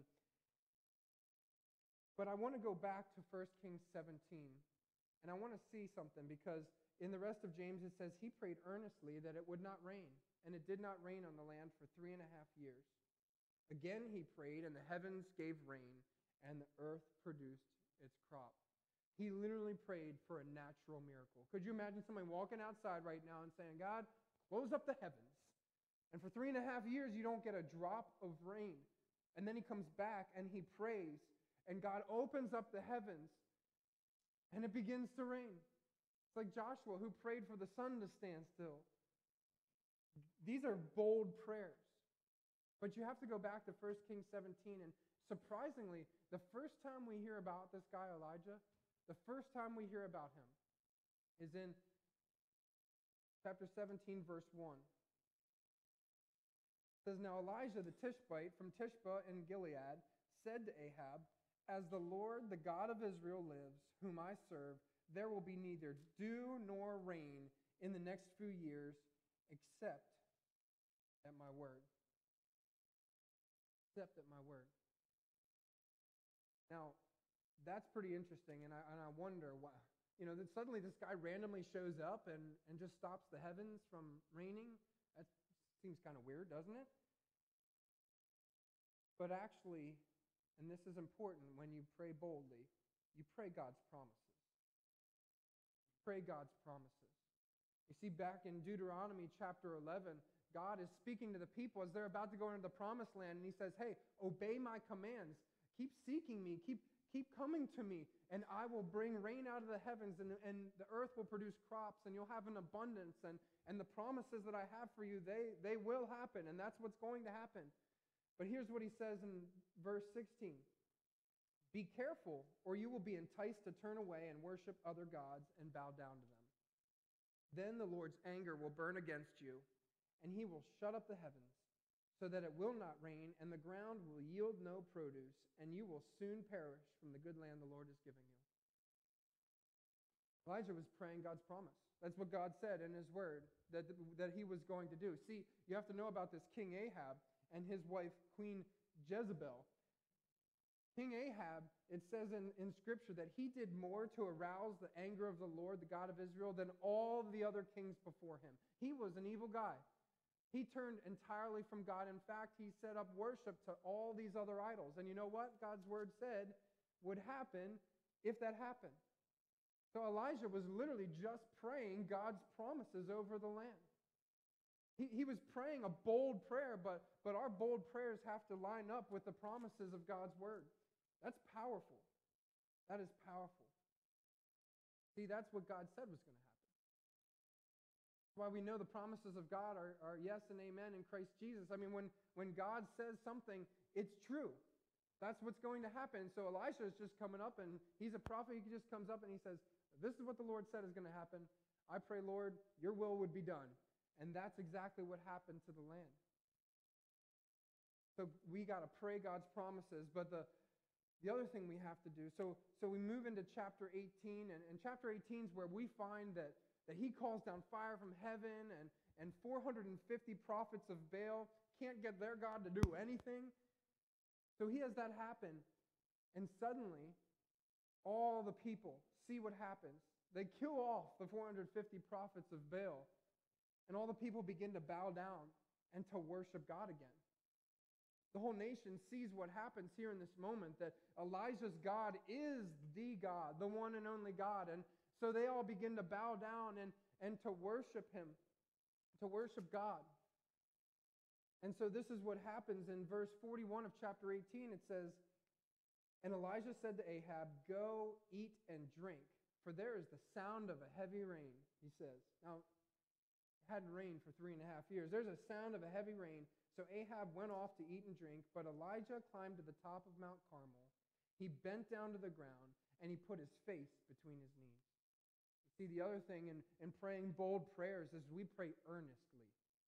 But I want to go back to First Kings seventeen. And I want to see something, because in the rest of James it says he prayed earnestly that it would not rain. And it did not rain on the land for three and a half years. Again he prayed, and the heavens gave rain, and the earth produced its crop. He literally prayed for a natural miracle. Could you imagine somebody walking outside right now and saying, God, close up the heavens. And for three and a half years, you don't get a drop of rain. And then he comes back and he prays, and God opens up the heavens, and it begins to rain. It's like Joshua, who prayed for the sun to stand still. These are bold prayers. But you have to go back to First Kings seventeen, and surprisingly, the first time we hear about this guy Elijah, the first time we hear about him is in chapter seventeen, verse one. It says, now Elijah the Tishbite from Tishba in Gilead said to Ahab, as the Lord, the God of Israel lives, whom I serve, there will be neither dew nor rain in the next few years, except at my word. Except at my word. Now, that's pretty interesting, and I, and I wonder why. You know, that suddenly this guy randomly shows up and, and just stops the heavens from raining. That seems kind of weird, doesn't it? But actually, and this is important when you pray boldly, you pray God's promises. Pray God's promises. You see, back in Deuteronomy chapter eleven, God is speaking to the people as they're about to go into the promised land, and he says, hey, obey my commands. Keep seeking me. Keep, keep coming to me, and I will bring rain out of the heavens, and, and the earth will produce crops, and you'll have an abundance, and, and the promises that I have for you, they, they will happen, and that's what's going to happen. But here's what he says in verse sixteen. Be careful, or you will be enticed to turn away and worship other gods and bow down to them. Then the Lord's anger will burn against you, and he will shut up the heavens, so that it will not rain, and the ground will yield no produce, and you will soon perish from the good land the Lord is giving you. Elijah was praying God's promise. That's what God said in his word, that, that he was going to do. See, you have to know about this King Ahab and his wife, Queen Jezebel. King Ahab, it says in, in Scripture that he did more to arouse the anger of the Lord, the God of Israel, than all the other kings before him. He was an evil guy. He turned entirely from God. In fact, he set up worship to all these other idols. And you know what God's word said would happen if that happened? So Elijah was literally just praying God's promises over the land. He, he was praying a bold prayer, but, but our bold prayers have to line up with the promises of God's word. That's powerful. That is powerful. See, that's what God said was going to happen. That's why we know the promises of God are, are yes and amen in Christ Jesus. I mean, when, when God says something, it's true. That's what's going to happen. So Elisha is just coming up, and he's a prophet. He just comes up and he says, this is what the Lord said is going to happen. I pray, Lord, your will would be done. And that's exactly what happened to the land. So we got to pray God's promises. But the, the other thing we have to do, so, so we move into chapter eighteen, and, and chapter eighteen is where we find that, that he calls down fire from heaven, and, and four hundred fifty prophets of Baal can't get their God to do anything. So he has that happen, and suddenly all the people see what happens. They kill off the four hundred fifty prophets of Baal, and all the people begin to bow down and to worship God again. The whole nation sees what happens here in this moment, that Elijah's God is the God, the one and only God. And so they all begin to bow down and, and to worship him, to worship God. And so this is what happens in verse forty-one of chapter eighteen. It says, and Elijah said to Ahab, go, eat, and drink, for there is the sound of a heavy rain, he says. Now, it hadn't rained for three and a half years. There's a sound of a heavy rain. So Ahab went off to eat and drink, but Elijah climbed to the top of Mount Carmel. He bent down to the ground, and he put his face between his knees. You see, the other thing in, in praying bold prayers is we pray earnestly.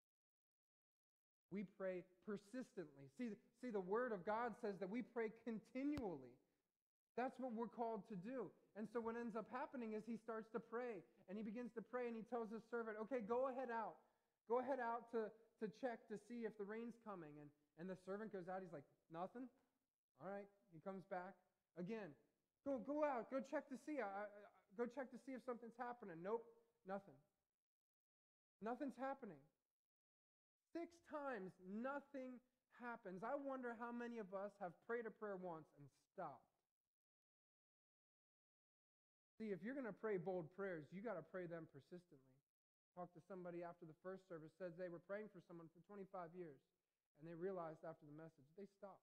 We pray persistently. See, see, the Word of God says that we pray continually. That's what we're called to do. And so what ends up happening is he starts to pray, and he begins to pray, and he tells his servant, okay, go ahead out. Go ahead out to, to check to see if the rain's coming. And, and the servant goes out. He's like, nothing? All right. He comes back. Again, go go out. Go check to see. I, I, go check to see if something's happening. Nope, nothing. Nothing's happening. Six times, nothing happens. I wonder how many of us have prayed a prayer once and stopped. See, if you're going to pray bold prayers, you got to pray them persistently. Talked to somebody after the first service, said they were praying for someone for twenty-five years, and they realized after the message, they stopped.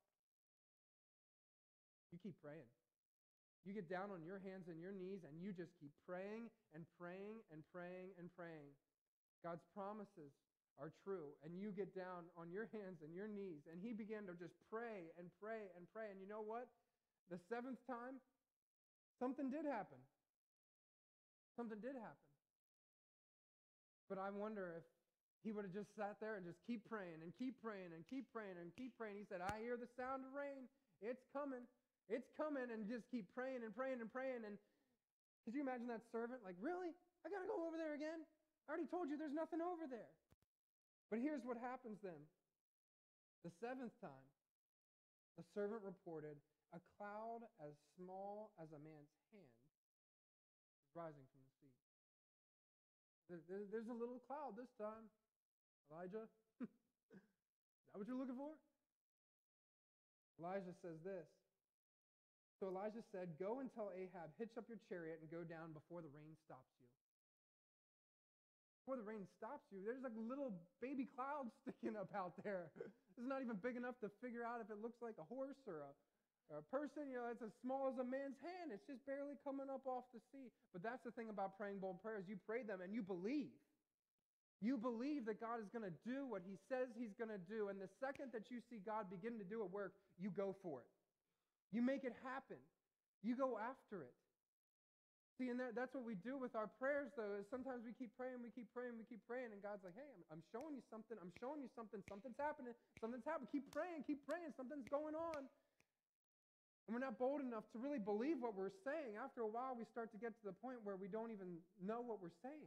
You keep praying. You get down on your hands and your knees, and you just keep praying and praying and praying and praying. God's promises are true, and you get down on your hands and your knees, and he began to just pray and pray and pray, and you know what? The seventh time, something did happen. Something did happen. But I wonder if he would have just sat there and just keep praying and keep praying and keep praying and keep praying. He said, I hear the sound of rain. It's coming. It's coming. And just keep praying and praying and praying. And could you imagine that servant? Like, really? I got to go over there again? I already told you there's nothing over there. But here's what happens then. The seventh time, the servant reported, a cloud as small as a man's hand was rising from the sea. There's a little cloud this time. Elijah, is that what you're looking for? Elijah says this. So Elijah said, go and tell Ahab, hitch up your chariot and go down before the rain stops you. Before the rain stops you, there's like a little baby cloud sticking up out there. It's not even big enough to figure out if it looks like a horse or a Or a person, you know, it's as small as a man's hand. It's just barely coming up off the sea. But that's the thing about praying bold prayers. You pray them and you believe. You believe that God is going to do what he says he's going to do. And the second that you see God begin to do a work, you go for it. You make it happen. You go after it. See, and that, that's what we do with our prayers, though, is sometimes we keep praying, we keep praying, we keep praying, and God's like, hey, I'm, I'm showing you something. I'm showing you something. Something's happening. Something's happening. Keep praying. Keep praying. Something's going on. And we're not bold enough to really believe what we're saying. After a while, we start to get to the point where we don't even know what we're saying.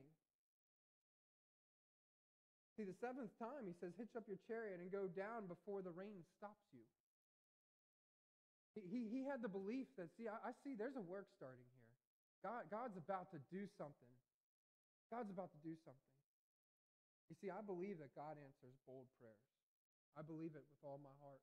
See, the seventh time, he says, hitch up your chariot and go down before the rain stops you. He, he he, he had the belief that, see, I, I see there's a work starting here. God, God's about to do something. God's about to do something. You see, I believe that God answers bold prayers. I believe it with all my heart.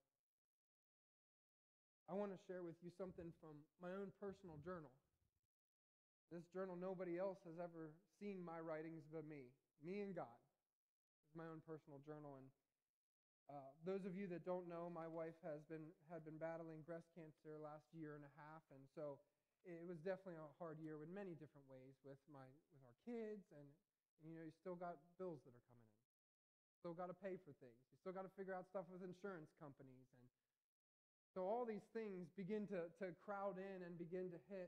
I want to share with you something from my own personal journal. This journal, nobody else has ever seen my writings but me. Me and God. It's my own personal journal. And uh, those of you that don't know, my wife has been had been battling breast cancer last year and a half, and so it was definitely a hard year in many different ways with my with our kids, and you know, you still got bills that are coming in. Still got to pay for things. You still got to figure out stuff with insurance companies, and so all these things begin to to crowd in and begin to hit.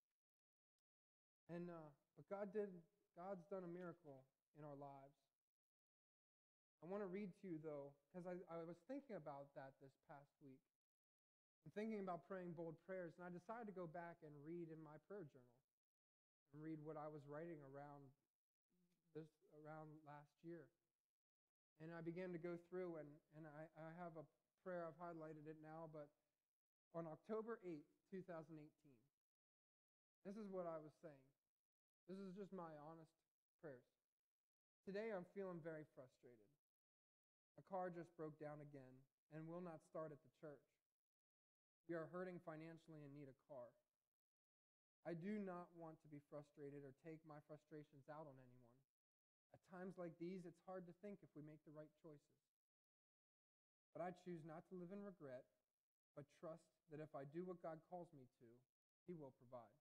And uh, but God did. God's done a miracle in our lives. I want to read to you, though, because I, I was thinking about that this past week. I'm thinking about praying bold prayers, and I decided to go back and read in my prayer journal and read what I was writing around this around last year. And I began to go through, and, and I, I have a prayer, I've highlighted it now, but on October eighth, twenty eighteen, this is what I was saying. This is just my honest prayers. Today I'm feeling very frustrated. A car just broke down again and will not start at the church. We are hurting financially and need a car. I do not want to be frustrated or take my frustrations out on anyone. At times like these, it's hard to think if we make the right choices. But I choose not to live in regret, but trust that if I do what God calls me to, He will provide.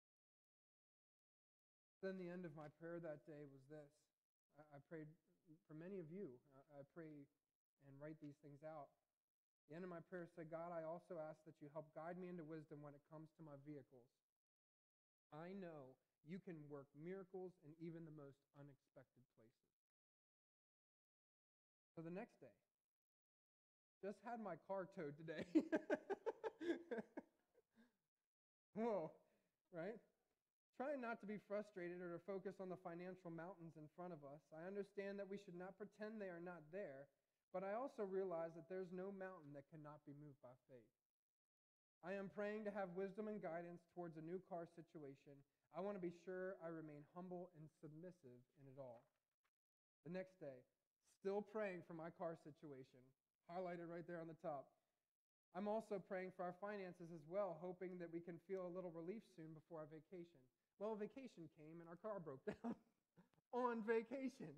Then the end of my prayer that day was this. I, I prayed for many of you. I, I pray and write these things out. The end of my prayer said, God, I also ask that you help guide me into wisdom when it comes to my vehicles. I know you can work miracles in even the most unexpected places. So the next day, just had my car towed today. Whoa, right? Trying not to be frustrated or to focus on the financial mountains in front of us. I understand that we should not pretend they are not there, but I also realize that there's no mountain that cannot be moved by faith. I am praying to have wisdom and guidance towards a new car situation. I want to be sure I remain humble and submissive in it all. The next day, still praying for my car situation, highlighted right there on the top. I'm also praying for our finances as well, hoping that we can feel a little relief soon before our vacation. Well, vacation came and our car broke down on vacation.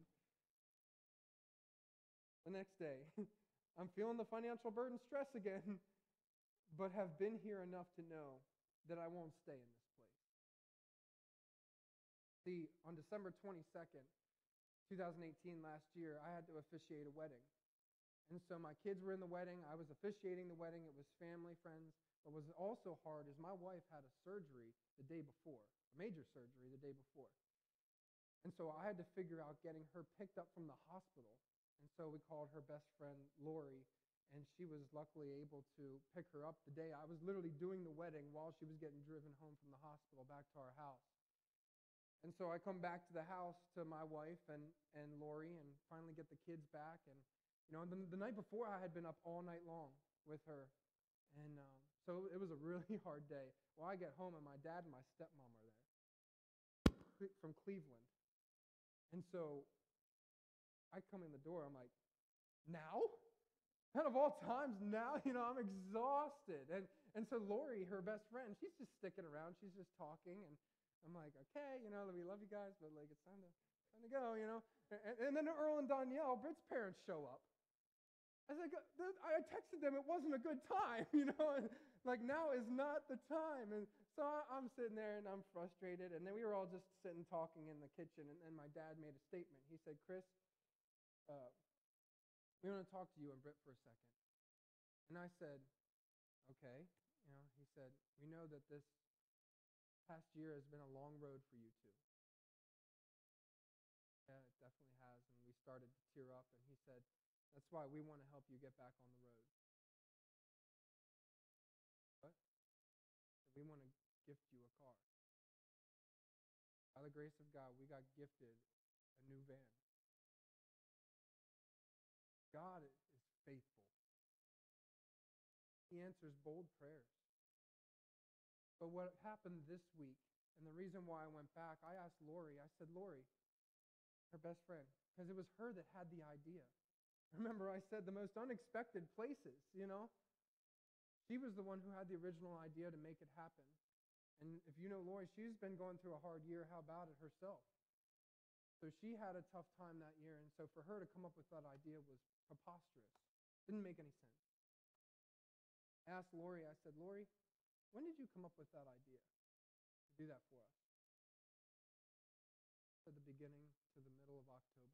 The next day, I'm feeling the financial burden stress again, but have been here enough to know that I won't stay in this place. See, on December twenty-second, twenty eighteen, last year, I had to officiate a wedding. And so my kids were in the wedding. I was officiating the wedding. It was family, friends. What was also hard is my wife had a surgery the day before, a major surgery the day before. And so I had to figure out getting her picked up from the hospital. And so we called her best friend, Lori, and she was luckily able to pick her up the day. I was literally doing the wedding while she was getting driven home from the hospital back to our house. And so I come back to the house to my wife and, and Lori and finally get the kids back. And, you know, the, the night before I had been up all night long with her. And um, so it was a really hard day. Well, I get home and my dad and my stepmom are there from Cleveland. And so I come in the door, I'm like, now? Out of all times, now? You know, I'm exhausted. And and so Lori, her best friend, she's just sticking around. She's just talking. And I'm like, okay, you know, we love you guys, but like it's time to, time to go, you know. And, and then Earl and Danielle, Britt's parents, show up. I was like, I texted them, it wasn't a good time, you know. Like, now is not the time. And so I'm sitting there and I'm frustrated. And then we were all just sitting talking in the kitchen. And then my dad made a statement. He said, Chris, uh, we want to talk to you and Britt for a second. And I said, okay. You know, he said, we know that this past year has been a long road for you two. Yeah, it definitely has. And we started to tear up. And he said, that's why we want to help you get back on the road. What? We want to gift you a car. By the grace of God, we got gifted a new van. God is faithful. He answers bold prayers. But what happened this week, and the reason why I went back, I asked Lori, I said, Lori, her best friend, because it was her that had the idea. Remember, I said the most unexpected places, you know? She was the one who had the original idea to make it happen. And if you know Lori, she's been going through a hard year. How about it herself? So she had a tough time that year, and so for her to come up with that idea was preposterous. Didn't make any sense. I asked Lori, I said, Lori, when did you come up with that idea to do that for us? At the beginning to the middle of October.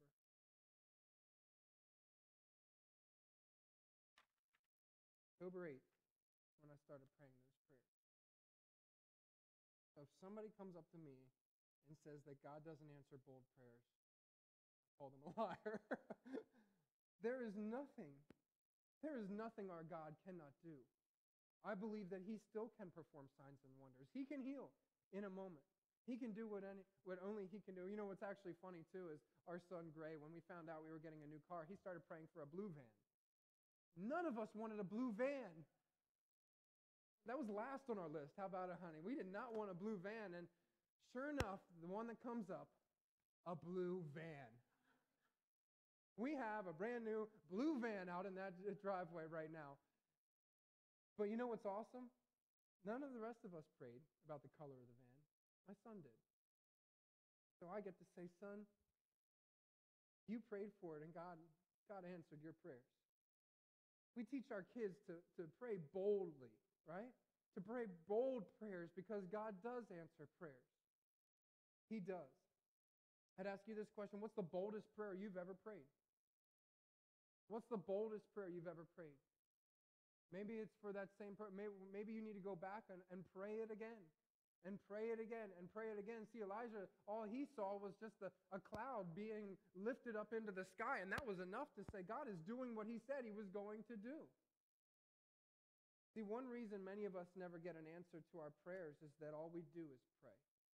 October eighth, when I started praying those prayers. So if somebody comes up to me and says that God doesn't answer bold prayers, I call them a liar. There is nothing, there is nothing our God cannot do. I believe that he still can perform signs and wonders. He can heal in a moment. He can do what, any, what only he can do. You know what's actually funny too is our son Gray, when we found out we were getting a new car, he started praying for a blue van. None of us wanted a blue van. That was last on our list. How about it, honey? We did not want a blue van, and sure enough, the one that comes up, a blue van. We have a brand new blue van out in that driveway right now. But you know what's awesome? None of the rest of us prayed about the color of the van. My son did. So I get to say, son, you prayed for it, and God, God answered your prayers. We teach our kids to, to pray boldly, right? To pray bold prayers because God does answer prayers. He does. I'd ask you this question. What's the boldest prayer you've ever prayed? What's the boldest prayer you've ever prayed? Maybe it's for that same prayer. Maybe, maybe you need to go back and, and pray it again. And pray it again. And pray it again. See, Elijah, all he saw was just a, a cloud being lifted up into the sky. And that was enough to say, God is doing what he said he was going to do. See, one reason many of us never get an answer to our prayers is that all we do is pray.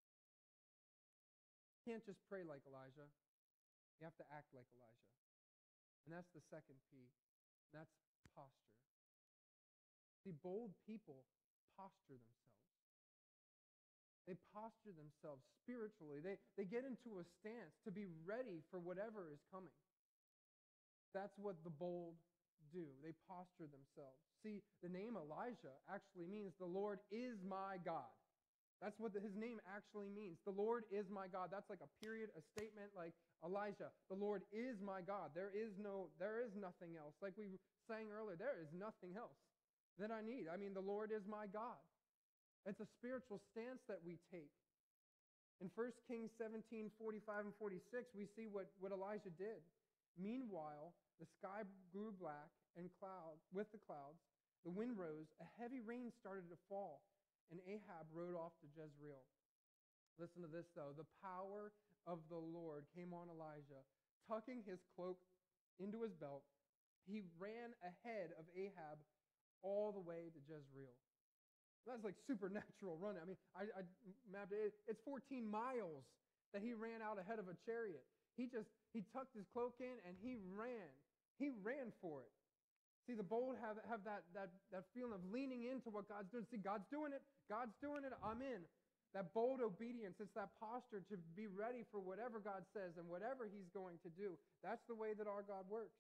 You can't just pray like Elijah. You have to act like Elijah. And that's the second P. And that's posture. See, bold people posture themselves. They posture themselves spiritually. They, they get into a stance to be ready for whatever is coming. That's what the bold do. They posture themselves. See, the name Elijah actually means the Lord is my God. That's what the, his name actually means. The Lord is my God. That's like a period, a statement like Elijah. The Lord is my God. There is no, there is nothing else. Like we sang earlier, there is nothing else that I need. I mean, the Lord is my God. It's a spiritual stance that we take. In First Kings seventeen, forty-five and forty-six, we see what, what Elijah did. Meanwhile, the sky grew black and cloud with the clouds. The wind rose. A heavy rain started to fall, and Ahab rode off to Jezreel. Listen to this, though. The power of the Lord came on Elijah. Tucking his cloak into his belt, he ran ahead of Ahab all the way to Jezreel. That's like supernatural running. I mean, I, I mapped it. It's fourteen miles that he ran out ahead of a chariot. He just, he tucked his cloak in and he ran. He ran for it. See, the bold have, have that, that, that feeling of leaning into what God's doing. See, God's doing it. God's doing it. I'm in. That bold obedience. It's that posture to be ready for whatever God says and whatever he's going to do. That's the way that our God works.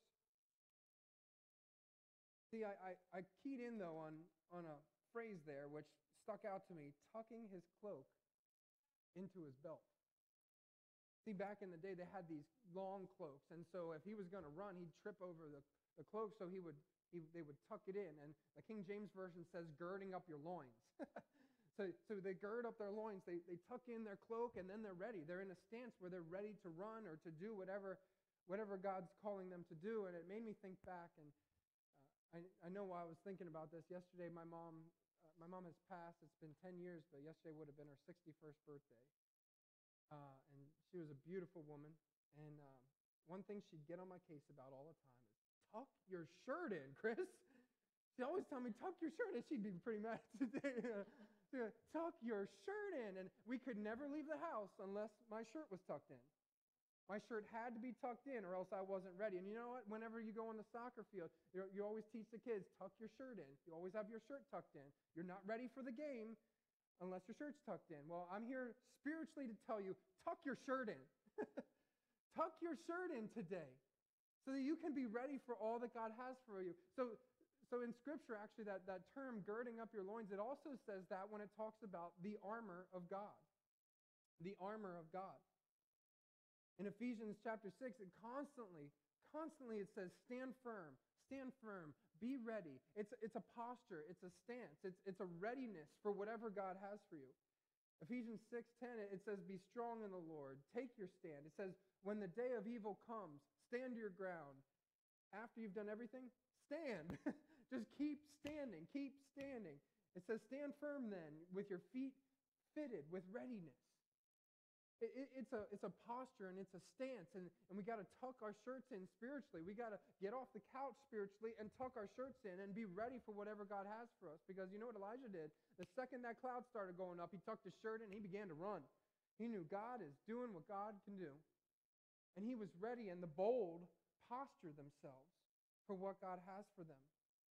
See, I, I, I keyed in, though, on, on a phrase there which stuck out to me, tucking his cloak into his belt. See, back in the day, they had these long cloaks, and so if he was going to run, he'd trip over the, the cloak, so he would he, they would tuck it in. And the King James Version says, girding up your loins. so, so they gird up their loins, they, they tuck in their cloak, and then they're ready. They're in a stance where they're ready to run or to do whatever, whatever God's calling them to do. And it made me think back, and I, I know while I was thinking about this, yesterday my mom, uh, my mom has passed. It's been ten years, but yesterday would have been her sixty-first birthday. Uh, and she was a beautiful woman. And um, one thing she'd get on my case about all the time is, tuck your shirt in, Chris. She'd always tell me, tuck your shirt in. She'd be pretty mad today. Tuck your shirt in. And we could never leave the house unless my shirt was tucked in. My shirt had to be tucked in or else I wasn't ready. And you know what? Whenever you go on the soccer field, you always teach the kids, tuck your shirt in. You always have your shirt tucked in. You're not ready for the game unless your shirt's tucked in. Well, I'm here spiritually to tell you, tuck your shirt in. Tuck your shirt in today so that you can be ready for all that God has for you. So, so in Scripture, actually, that, that term, girding up your loins, it also says that when it talks about the armor of God. The armor of God. In Ephesians chapter six, it constantly, constantly it says, stand firm, stand firm, be ready. It's, it's a posture, it's a stance, it's, it's a readiness for whatever God has for you. Ephesians six ten, it says, be strong in the Lord, take your stand. It says, when the day of evil comes, stand your ground. After you've done everything, stand. Just keep standing, keep standing. It says, stand firm then, with your feet fitted, with readiness. It, it, it's, a, it's a posture and it's a stance, and, and we got to tuck our shirts in spiritually. We got to get off the couch spiritually and tuck our shirts in and be ready for whatever God has for us. Because you know what Elijah did? The second that cloud started going up, he tucked his shirt in and he began to run. He knew God is doing what God can do. And he was ready, and the bold posture themselves for what God has for them.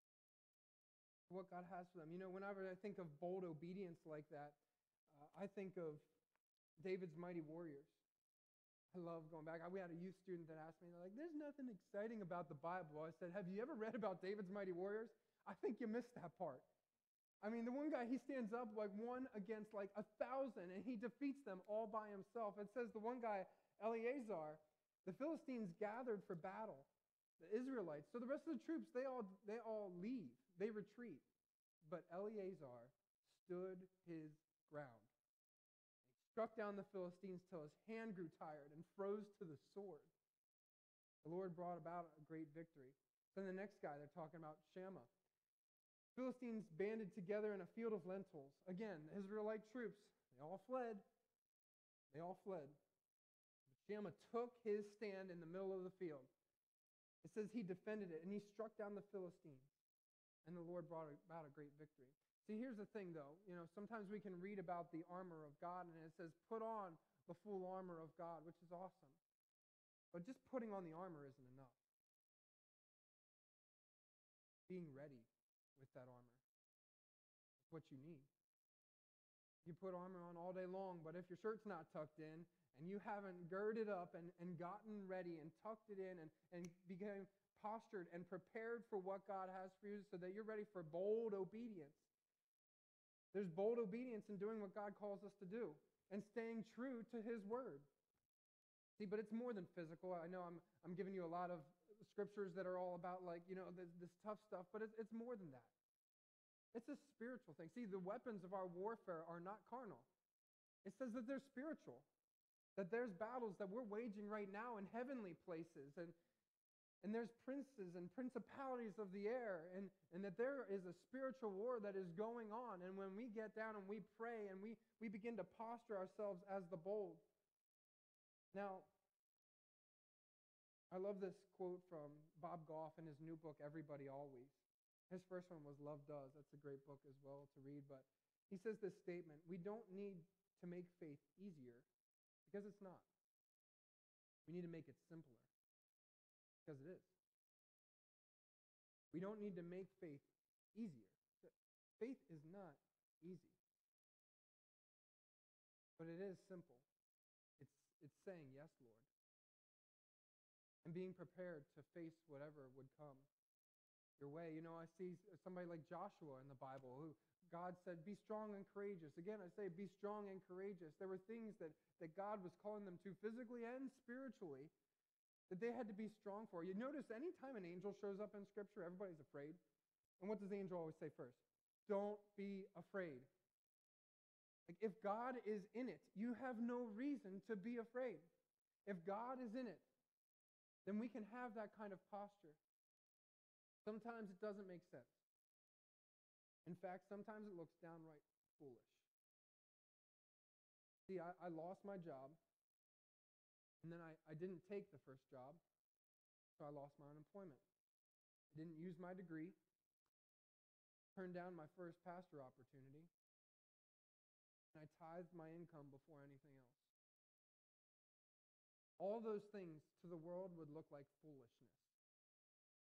What God has for them. You know, whenever I think of bold obedience like that, uh, I think of David's Mighty Warriors. I love going back. We had a youth student that asked me, they're like, there's nothing exciting about the Bible. I said, have you ever read about David's Mighty Warriors? I think you missed that part. I mean, the one guy, he stands up like one against like a thousand, and he defeats them all by himself. It says the one guy, Eleazar, the Philistines gathered for battle, the Israelites. So the rest of the troops, they all, they all leave. They retreat. But Eleazar stood his ground. Struck down the Philistines till his hand grew tired and froze to the sword. The Lord brought about a great victory. Then the next guy, they're talking about Shammah. Philistines banded together in a field of lentils. Again, the Israelite troops, they all fled. They all fled. But Shammah took his stand in the middle of the field. It says he defended it, and he struck down the Philistines. And the Lord brought about a great victory. See, here's the thing, though. You know, sometimes we can read about the armor of God, and it says, put on the full armor of God, which is awesome. But just putting on the armor isn't enough. Being ready with that armor is what you need. You put armor on all day long, but if your shirt's not tucked in, and you haven't girded up and, and gotten ready and tucked it in and, and became postured and prepared for what God has for you so that you're ready for bold obedience. There's bold obedience in doing what God calls us to do and staying true to his word. See, but it's more than physical. I know I'm I'm giving you a lot of scriptures that are all about, like, you know, this, this tough stuff, but it's, it's more than that. It's a spiritual thing. See, the weapons of our warfare are not carnal. It says that they're spiritual, that there's battles that we're waging right now in heavenly places, and And there's princes and principalities of the air, and, and that there is a spiritual war that is going on. And when we get down and we pray and we, we begin to posture ourselves as the bold. Now, I love this quote from Bob Goff in his new book, Everybody Always. His first one was Love Does. That's a great book as well to read. But he says this statement, we don't need to make faith easier because it's not. We need to make it simpler. Because it is. We don't need to make faith easier. Faith is not easy. But it is simple. It's, it's saying, yes, Lord. And being prepared to face whatever would come your way. You know, I see somebody like Joshua in the Bible who God said, be strong and courageous. Again, I say, be strong and courageous. There were things that, that God was calling them to physically and spiritually that they had to be strong for. You notice anytime an angel shows up in Scripture, everybody's afraid. And what does the angel always say first? Don't be afraid. Like, if God is in it, you have no reason to be afraid. If God is in it, then we can have that kind of posture. Sometimes it doesn't make sense. In fact, sometimes it looks downright foolish. See, I, I lost my job. And then I, I didn't take the first job, so I lost my unemployment. I didn't use my degree, turned down my first pastor opportunity, and I tithed my income before anything else. All those things to the world would look like foolishness.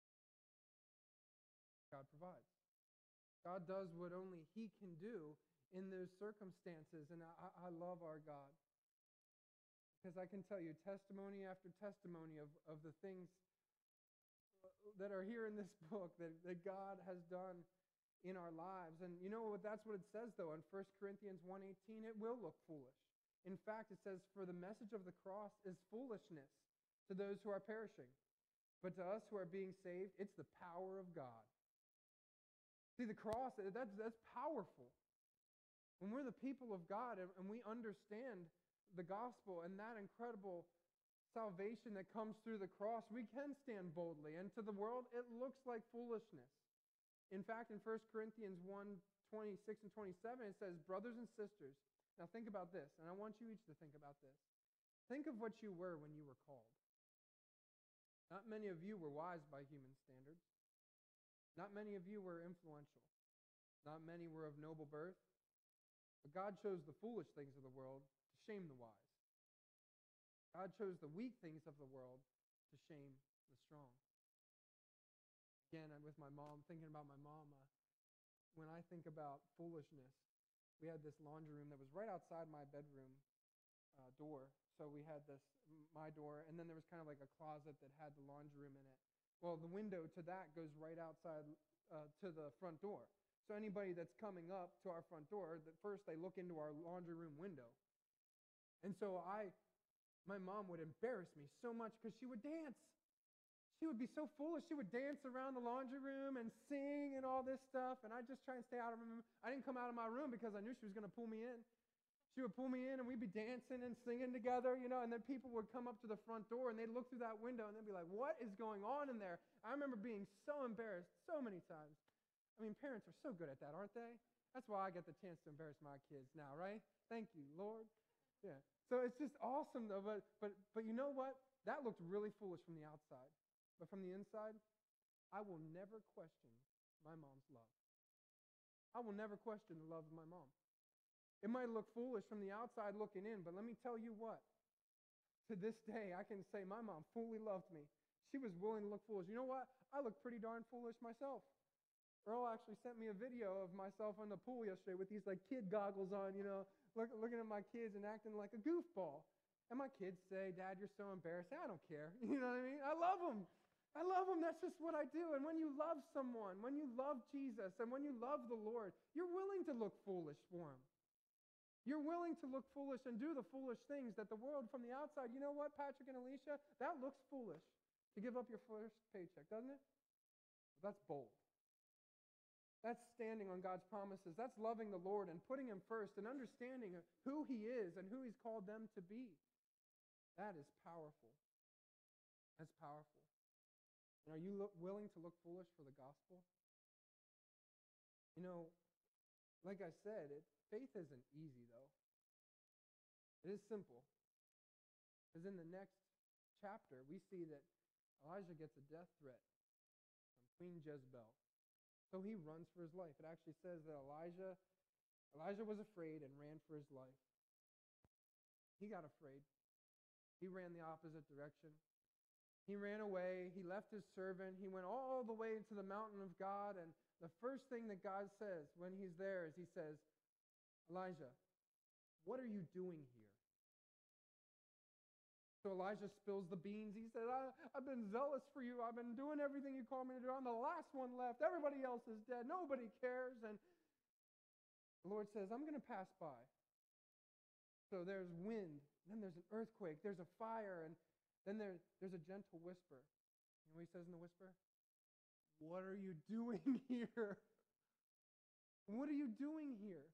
God provides. God does what only he can do in those circumstances. And I, I love our God. Because I can tell you testimony after testimony of, of the things that are here in this book that, that God has done in our lives. And you know what? That's what it says, though, in First Corinthians one eighteen. It will look foolish. In fact, it says, for the message of the cross is foolishness to those who are perishing. But to us who are being saved, it's the power of God. See, the cross, that's, that's powerful. When we're the people of God and, and we understand the gospel and that incredible salvation that comes through the cross, we can stand boldly. And to the world, it looks like foolishness. In fact, in First Corinthians one twenty-six and twenty-seven, it says, brothers and sisters, now think about this, and I want you each to think about this. Think of what you were when you were called. Not many of you were wise by human standards. Not many of you were influential. Not many were of noble birth. But God chose the foolish things of the world to shame the wise. God chose the weak things of the world to shame the strong. Again, I'm with my mom, thinking about my mom. Uh, when I think about foolishness, we had this laundry room that was right outside my bedroom uh, door. So we had this, my door, and then there was kind of like a closet that had the laundry room in it. Well, the window to that goes right outside uh, to the front door. So anybody that's coming up to our front door, that first they look into our laundry room window. And so I, my mom would embarrass me so much because she would dance. She would be so foolish. She would dance around the laundry room and sing and all this stuff. And I'd just try and stay out of her room. I didn't come out of my room because I knew she was going to pull me in. She would pull me in and we'd be dancing and singing together, you know, and then people would come up to the front door and they'd look through that window and they'd be like, what is going on in there? I remember being so embarrassed so many times. I mean, parents are so good at that, aren't they? That's why I get the chance to embarrass my kids now, right? Thank you, Lord. Yeah. So it's just awesome, though. But but but you know what? That looked really foolish from the outside. But from the inside, I will never question my mom's love. I will never question the love of my mom. It might look foolish from the outside looking in, but let me tell you what. To this day, I can say my mom fully loved me. She was willing to look foolish. You know what? I look pretty darn foolish myself. Earl actually sent me a video of myself on the pool yesterday with these like kid goggles on, you know, look, looking at my kids and acting like a goofball. And my kids say, Dad, you're so embarrassed. I don't care. You know what I mean? I love them. I love them. That's just what I do. And when you love someone, when you love Jesus, and when you love the Lord, you're willing to look foolish for him. You're willing to look foolish and do the foolish things that the world from the outside, you know what, Patrick and Alicia? That looks foolish to give up your first paycheck, doesn't it? But that's bold. That's standing on God's promises. That's loving the Lord and putting him first and understanding who he is and who he's called them to be. That is powerful. That's powerful. And are you look, willing to look foolish for the gospel? You know, like I said, it, faith isn't easy, though. It is simple. Because in the next chapter, we see that Elijah gets a death threat from Queen Jezebel. So he runs for his life. It actually says that Elijah, Elijah was afraid and ran for his life. He got afraid. He ran the opposite direction. He ran away. He left his servant. He went all the way to the mountain of God. And the first thing that God says when he's there is he says, Elijah, what are you doing here? So Elijah spills the beans. He said, I, I've been zealous for you. I've been doing everything you called me to do. I'm the last one left. Everybody else is dead. Nobody cares. And the Lord says, I'm going to pass by. So there's wind. Then there's an earthquake. There's a fire. And then there, there's a gentle whisper. You know what he says in the whisper? What are you doing here? What are you doing here?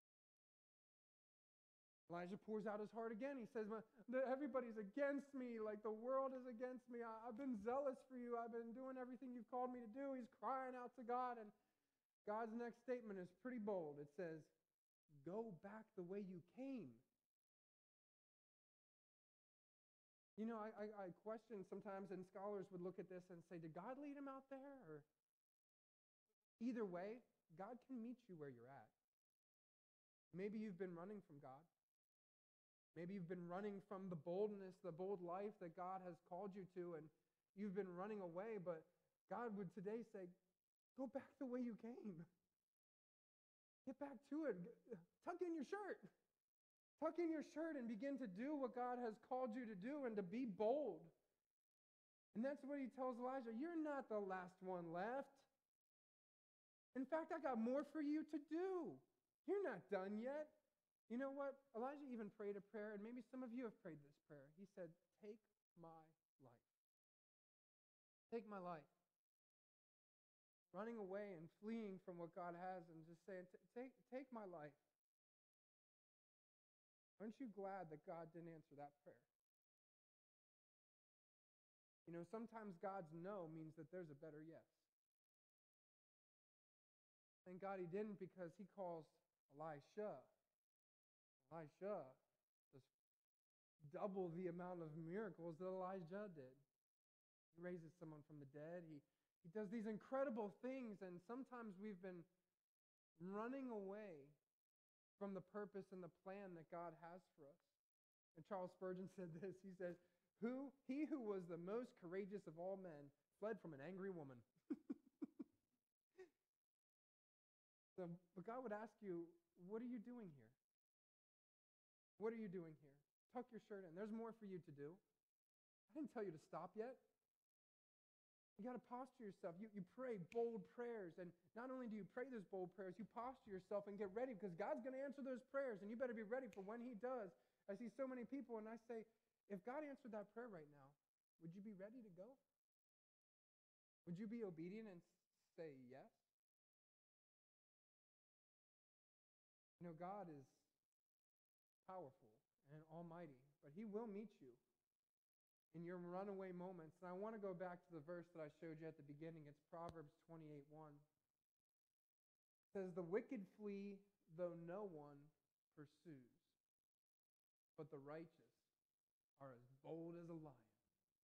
Elijah pours out his heart again. He says, everybody's against me, like the world is against me. I, I've been zealous for you. I've been doing everything you've called me to do. He's crying out to God, and God's next statement is pretty bold. It says, go back the way you came. You know, I, I, I question sometimes, and scholars would look at this and say, did God lead him out there? Or either way, God can meet you where you're at. Maybe you've been running from God. Maybe you've been running from the boldness, the bold life that God has called you to, and you've been running away, but God would today say, go back the way you came. Get back to it. Tuck in your shirt. Tuck in your shirt and begin to do what God has called you to do and to be bold. And that's what he tells Elijah. You're not the last one left. In fact, I got more for you to do. You're not done yet. You know what? Elijah even prayed a prayer, and maybe some of you have prayed this prayer. He said, take my life. Take my life. Running away and fleeing from what God has and just saying, take, take my life. Aren't you glad that God didn't answer that prayer? You know, sometimes God's no means that there's a better yes. Thank God he didn't, because he calls Elisha. Elisha does double the amount of miracles that Elijah did. He raises someone from the dead. He, he does these incredible things, and sometimes we've been running away from the purpose and the plan that God has for us. And Charles Spurgeon said this. He says, "Who he who was the most courageous of all men fled from an angry woman." So, but God would ask you, what are you doing here? What are you doing here? Tuck your shirt in. There's more for you to do. I didn't tell you to stop yet. You got to posture yourself. You, you pray bold prayers, and not only do you pray those bold prayers, you posture yourself and get ready, because God's going to answer those prayers, and you better be ready for when he does. I see so many people, and I say, if God answered that prayer right now, would you be ready to go? Would you be obedient and say yes? You know, God is powerful and almighty, but he will meet you in your runaway moments. And I want to go back to the verse that I showed you at the beginning. It's Proverbs twenty-eight one. It says, "The wicked flee though no one pursues, but the righteous are as bold as a lion."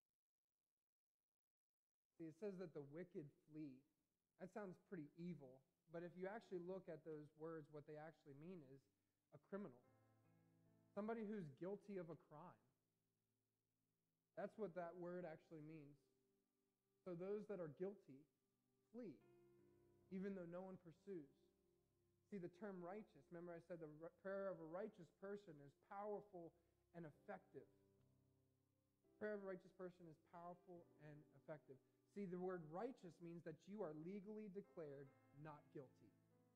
See, it says that the wicked flee. That sounds pretty evil. But if you actually look at those words, what they actually mean is a criminal. Somebody who's guilty of a crime. That's what that word actually means. So those that are guilty flee, even though no one pursues. See, the term righteous, remember I said the prayer of a righteous person is powerful and effective. Prayer of a righteous person is powerful and effective. See, the word righteous means that you are legally declared not guilty.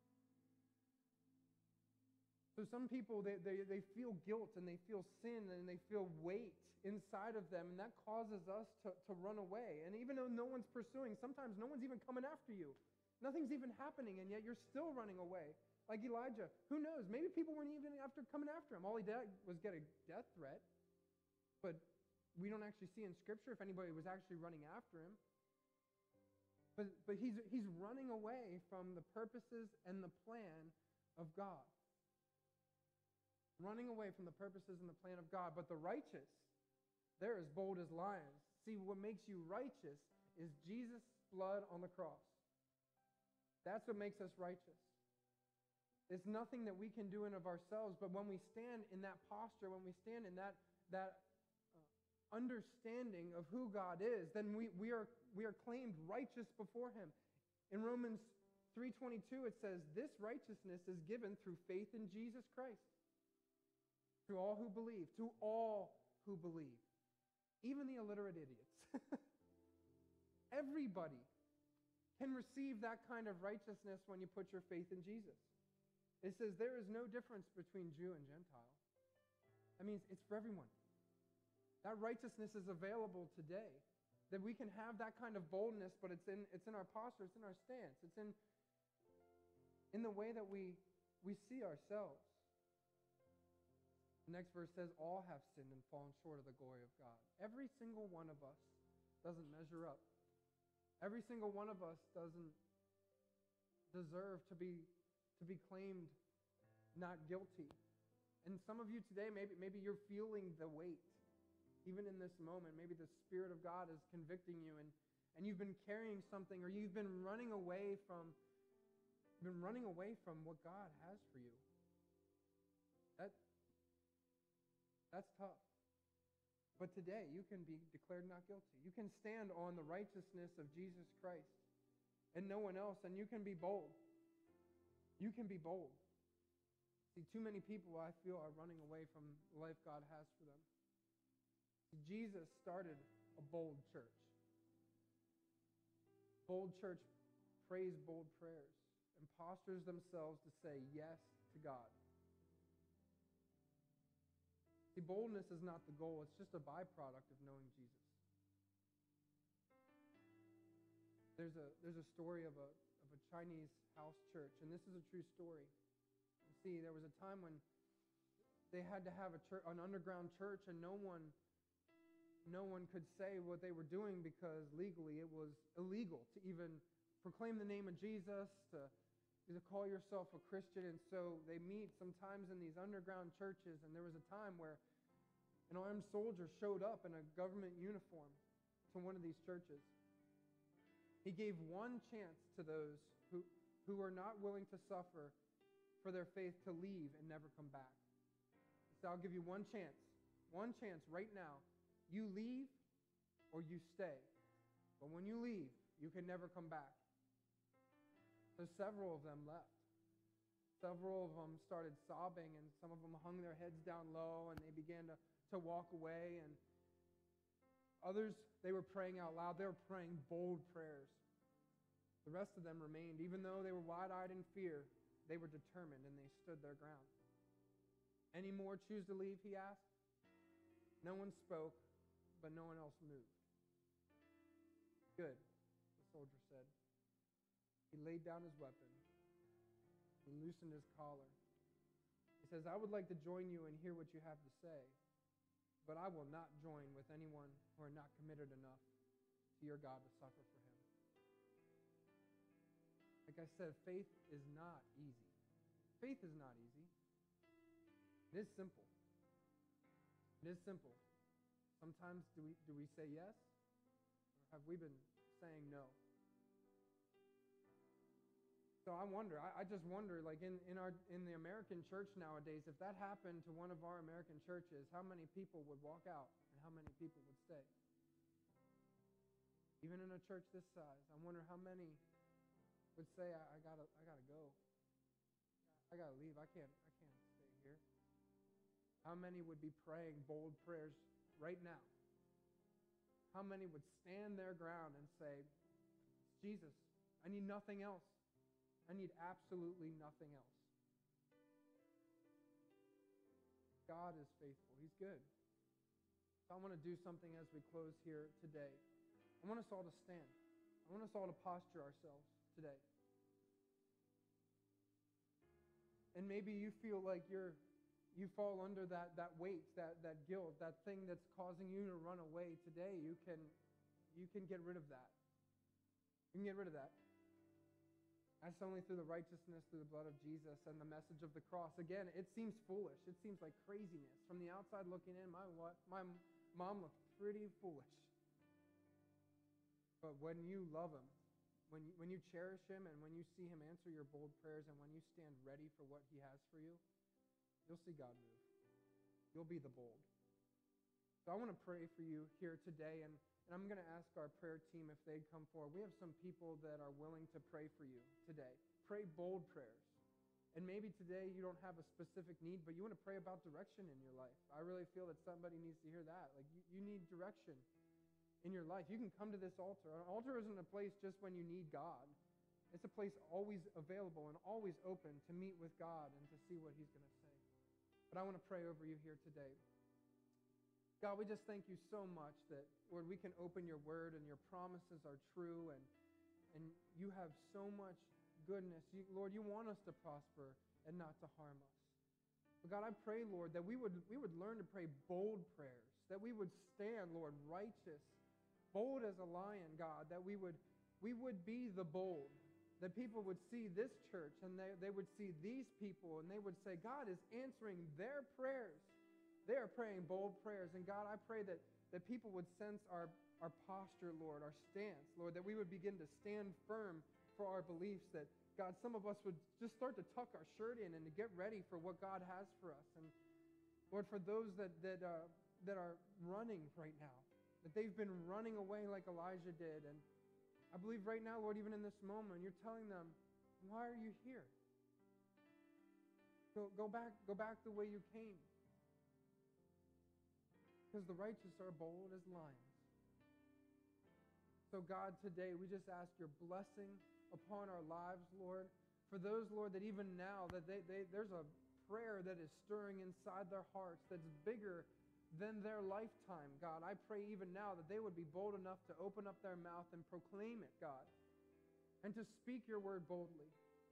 So some people, they, they, they feel guilt and they feel sin and they feel weight inside of them, and that causes us to, to run away. And even though no one's pursuing, sometimes no one's even coming after you. Nothing's even happening, and yet you're still running away. Like Elijah, who knows? Maybe people weren't even after coming after him. All he did was get a death threat. But we don't actually see in Scripture if anybody was actually running after him. But, but he's, he's running away from the purposes and the plan of God. Running away from the purposes and the plan of God. But the righteous, they're as bold as lions. See, what makes you righteous is Jesus' blood on the cross. That's what makes us righteous. It's nothing that we can do in of ourselves, but when we stand in that posture, when we stand in that, that uh, understanding of who God is, then we, we, are, we are claimed righteous before him. In Romans three twenty-two, it says, "This righteousness is given through faith in Jesus Christ, to all who believe," to all who believe, even the illiterate idiots. Everybody can receive that kind of righteousness when you put your faith in Jesus. It says there is no difference between Jew and Gentile. That means it's for everyone. That righteousness is available today. That we can have that kind of boldness, but it's in it's in our posture, it's in our stance, it's in, in the way that we, we see ourselves. The next verse says, "All have sinned and fallen short of the glory of God." Every single one of us doesn't measure up. Every single one of us doesn't deserve to be to be claimed not guilty. And some of you today, maybe, maybe you're feeling the weight. Even in this moment, maybe the Spirit of God is convicting you, and, and you've been carrying something, or you've been running away from been running away from what God has for you. That, that's tough. But today, you can be declared not guilty. You can stand on the righteousness of Jesus Christ and no one else, and you can be bold. You can be bold. See, too many people, I feel, are running away from the life God has for them. See, Jesus started a bold church. Bold church prays bold prayers and postures themselves to say yes to God. See, boldness is not the goal. It's just a byproduct of knowing Jesus. There's a, there's a story of a, of a Chinese house church, and this is a true story. You see, there was a time when they had to have a church, an underground church, and no one, no one could say what they were doing because legally it was illegal to even proclaim the name of Jesus, to, to call yourself a Christian. And so they meet sometimes in these underground churches, and there was a time where an armed soldier showed up in a government uniform to one of these churches. He gave one chance to those who, who were not willing to suffer for their faith to leave and never come back. He said, I'll give you one chance, one chance right now. You leave or you stay. But when you leave, you can never come back. So several of them left. Several of them started sobbing, and some of them hung their heads down low, and they began to, to walk away. And others, they were praying out loud. They were praying bold prayers. The rest of them remained. Even though they were wide-eyed in fear, they were determined, and they stood their ground. Any more choose to leave, he asked. No one spoke, but no one else moved. Good, the soldier said. He laid down his weapon. He loosened his collar. He says, I would like to join you and hear what you have to say, but I will not join with anyone who are not committed enough to your God to suffer for him. Like I said, faith is not easy. Faith is not easy. It is simple. It is simple. Sometimes do we, do we say yes? Or have we been saying no? So I wonder, I, I just wonder, like in, in, our, in the American church nowadays, if that happened to one of our American churches, how many people would walk out and how many people would stay? Even in a church this size, I wonder how many would say, I, I gotta, I gotta go. I gotta leave. I can't, I can't stay here. How many would be praying bold prayers right now? How many would stand their ground and say, Jesus, I need nothing else. I need absolutely nothing else. God is faithful. He's good. So I want to do something as we close here today. I want us all to stand. I want us all to posture ourselves today. And maybe you feel like you're you fall under that, that weight, that, that guilt, that thing that's causing you to run away today. You can, you can get rid of that. You can get rid of that. That's only through the righteousness, through the blood of Jesus and the message of the cross. Again, it seems foolish. It seems like craziness. From the outside looking in, my, my mom looked pretty foolish. But when you love him, when you, when you cherish him, and when you see him answer your bold prayers, and when you stand ready for what he has for you, you'll see God move. You'll be the bold. So I want to pray for you here today, and And I'm going to ask our prayer team if they'd come forward. We have some people that are willing to pray for you today. Pray bold prayers. And maybe today you don't have a specific need, but you want to pray about direction in your life. I really feel that somebody needs to hear that. Like you, you need direction in your life. You can come to this altar. An altar isn't a place just when you need God. It's a place always available and always open to meet with God and to see what he's going to say. But I want to pray over you here today. God, we just thank you so much that, Lord, we can open your word and your promises are true, and, and you have so much goodness. You, Lord, you want us to prosper and not to harm us. But God, I pray, Lord, that we would, we would learn to pray bold prayers, that we would stand, Lord, righteous, bold as a lion, God, that we would, we would be the bold, that people would see this church and they, they would see these people and they would say, God is answering their prayers. They are praying bold prayers. And God, I pray that, that people would sense our, our posture, Lord, our stance, Lord, that we would begin to stand firm for our beliefs, that, God, some of us would just start to tuck our shirt in and to get ready for what God has for us. And, Lord, for those that, that, uh, that are running right now, that they've been running away like Elijah did, and I believe right now, Lord, even in this moment, you're telling them, why are you here? Go, go back, go back the way you came. Because the righteous are bold as lions. So God, today we just ask your blessing upon our lives, Lord. For those, Lord, that even now that they, they there's a prayer that is stirring inside their hearts that's bigger than their lifetime, God. I pray even now that they would be bold enough to open up their mouth and proclaim it, God, and to speak your word boldly.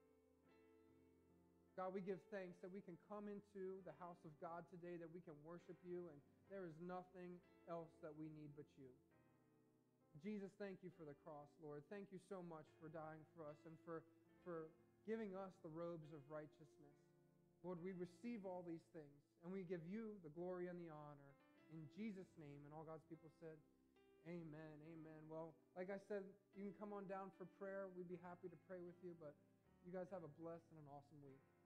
God, we give thanks that we can come into the house of God today, that we can worship you, and there is nothing else that we need but you. Jesus, thank you for the cross, Lord. Thank you so much for dying for us and for, for giving us the robes of righteousness. Lord, we receive all these things, and we give you the glory and the honor. In Jesus' name, and all God's people said, amen, amen. Well, like I said, you can come on down for prayer. We'd be happy to pray with you, but you guys have a blessed and an awesome week.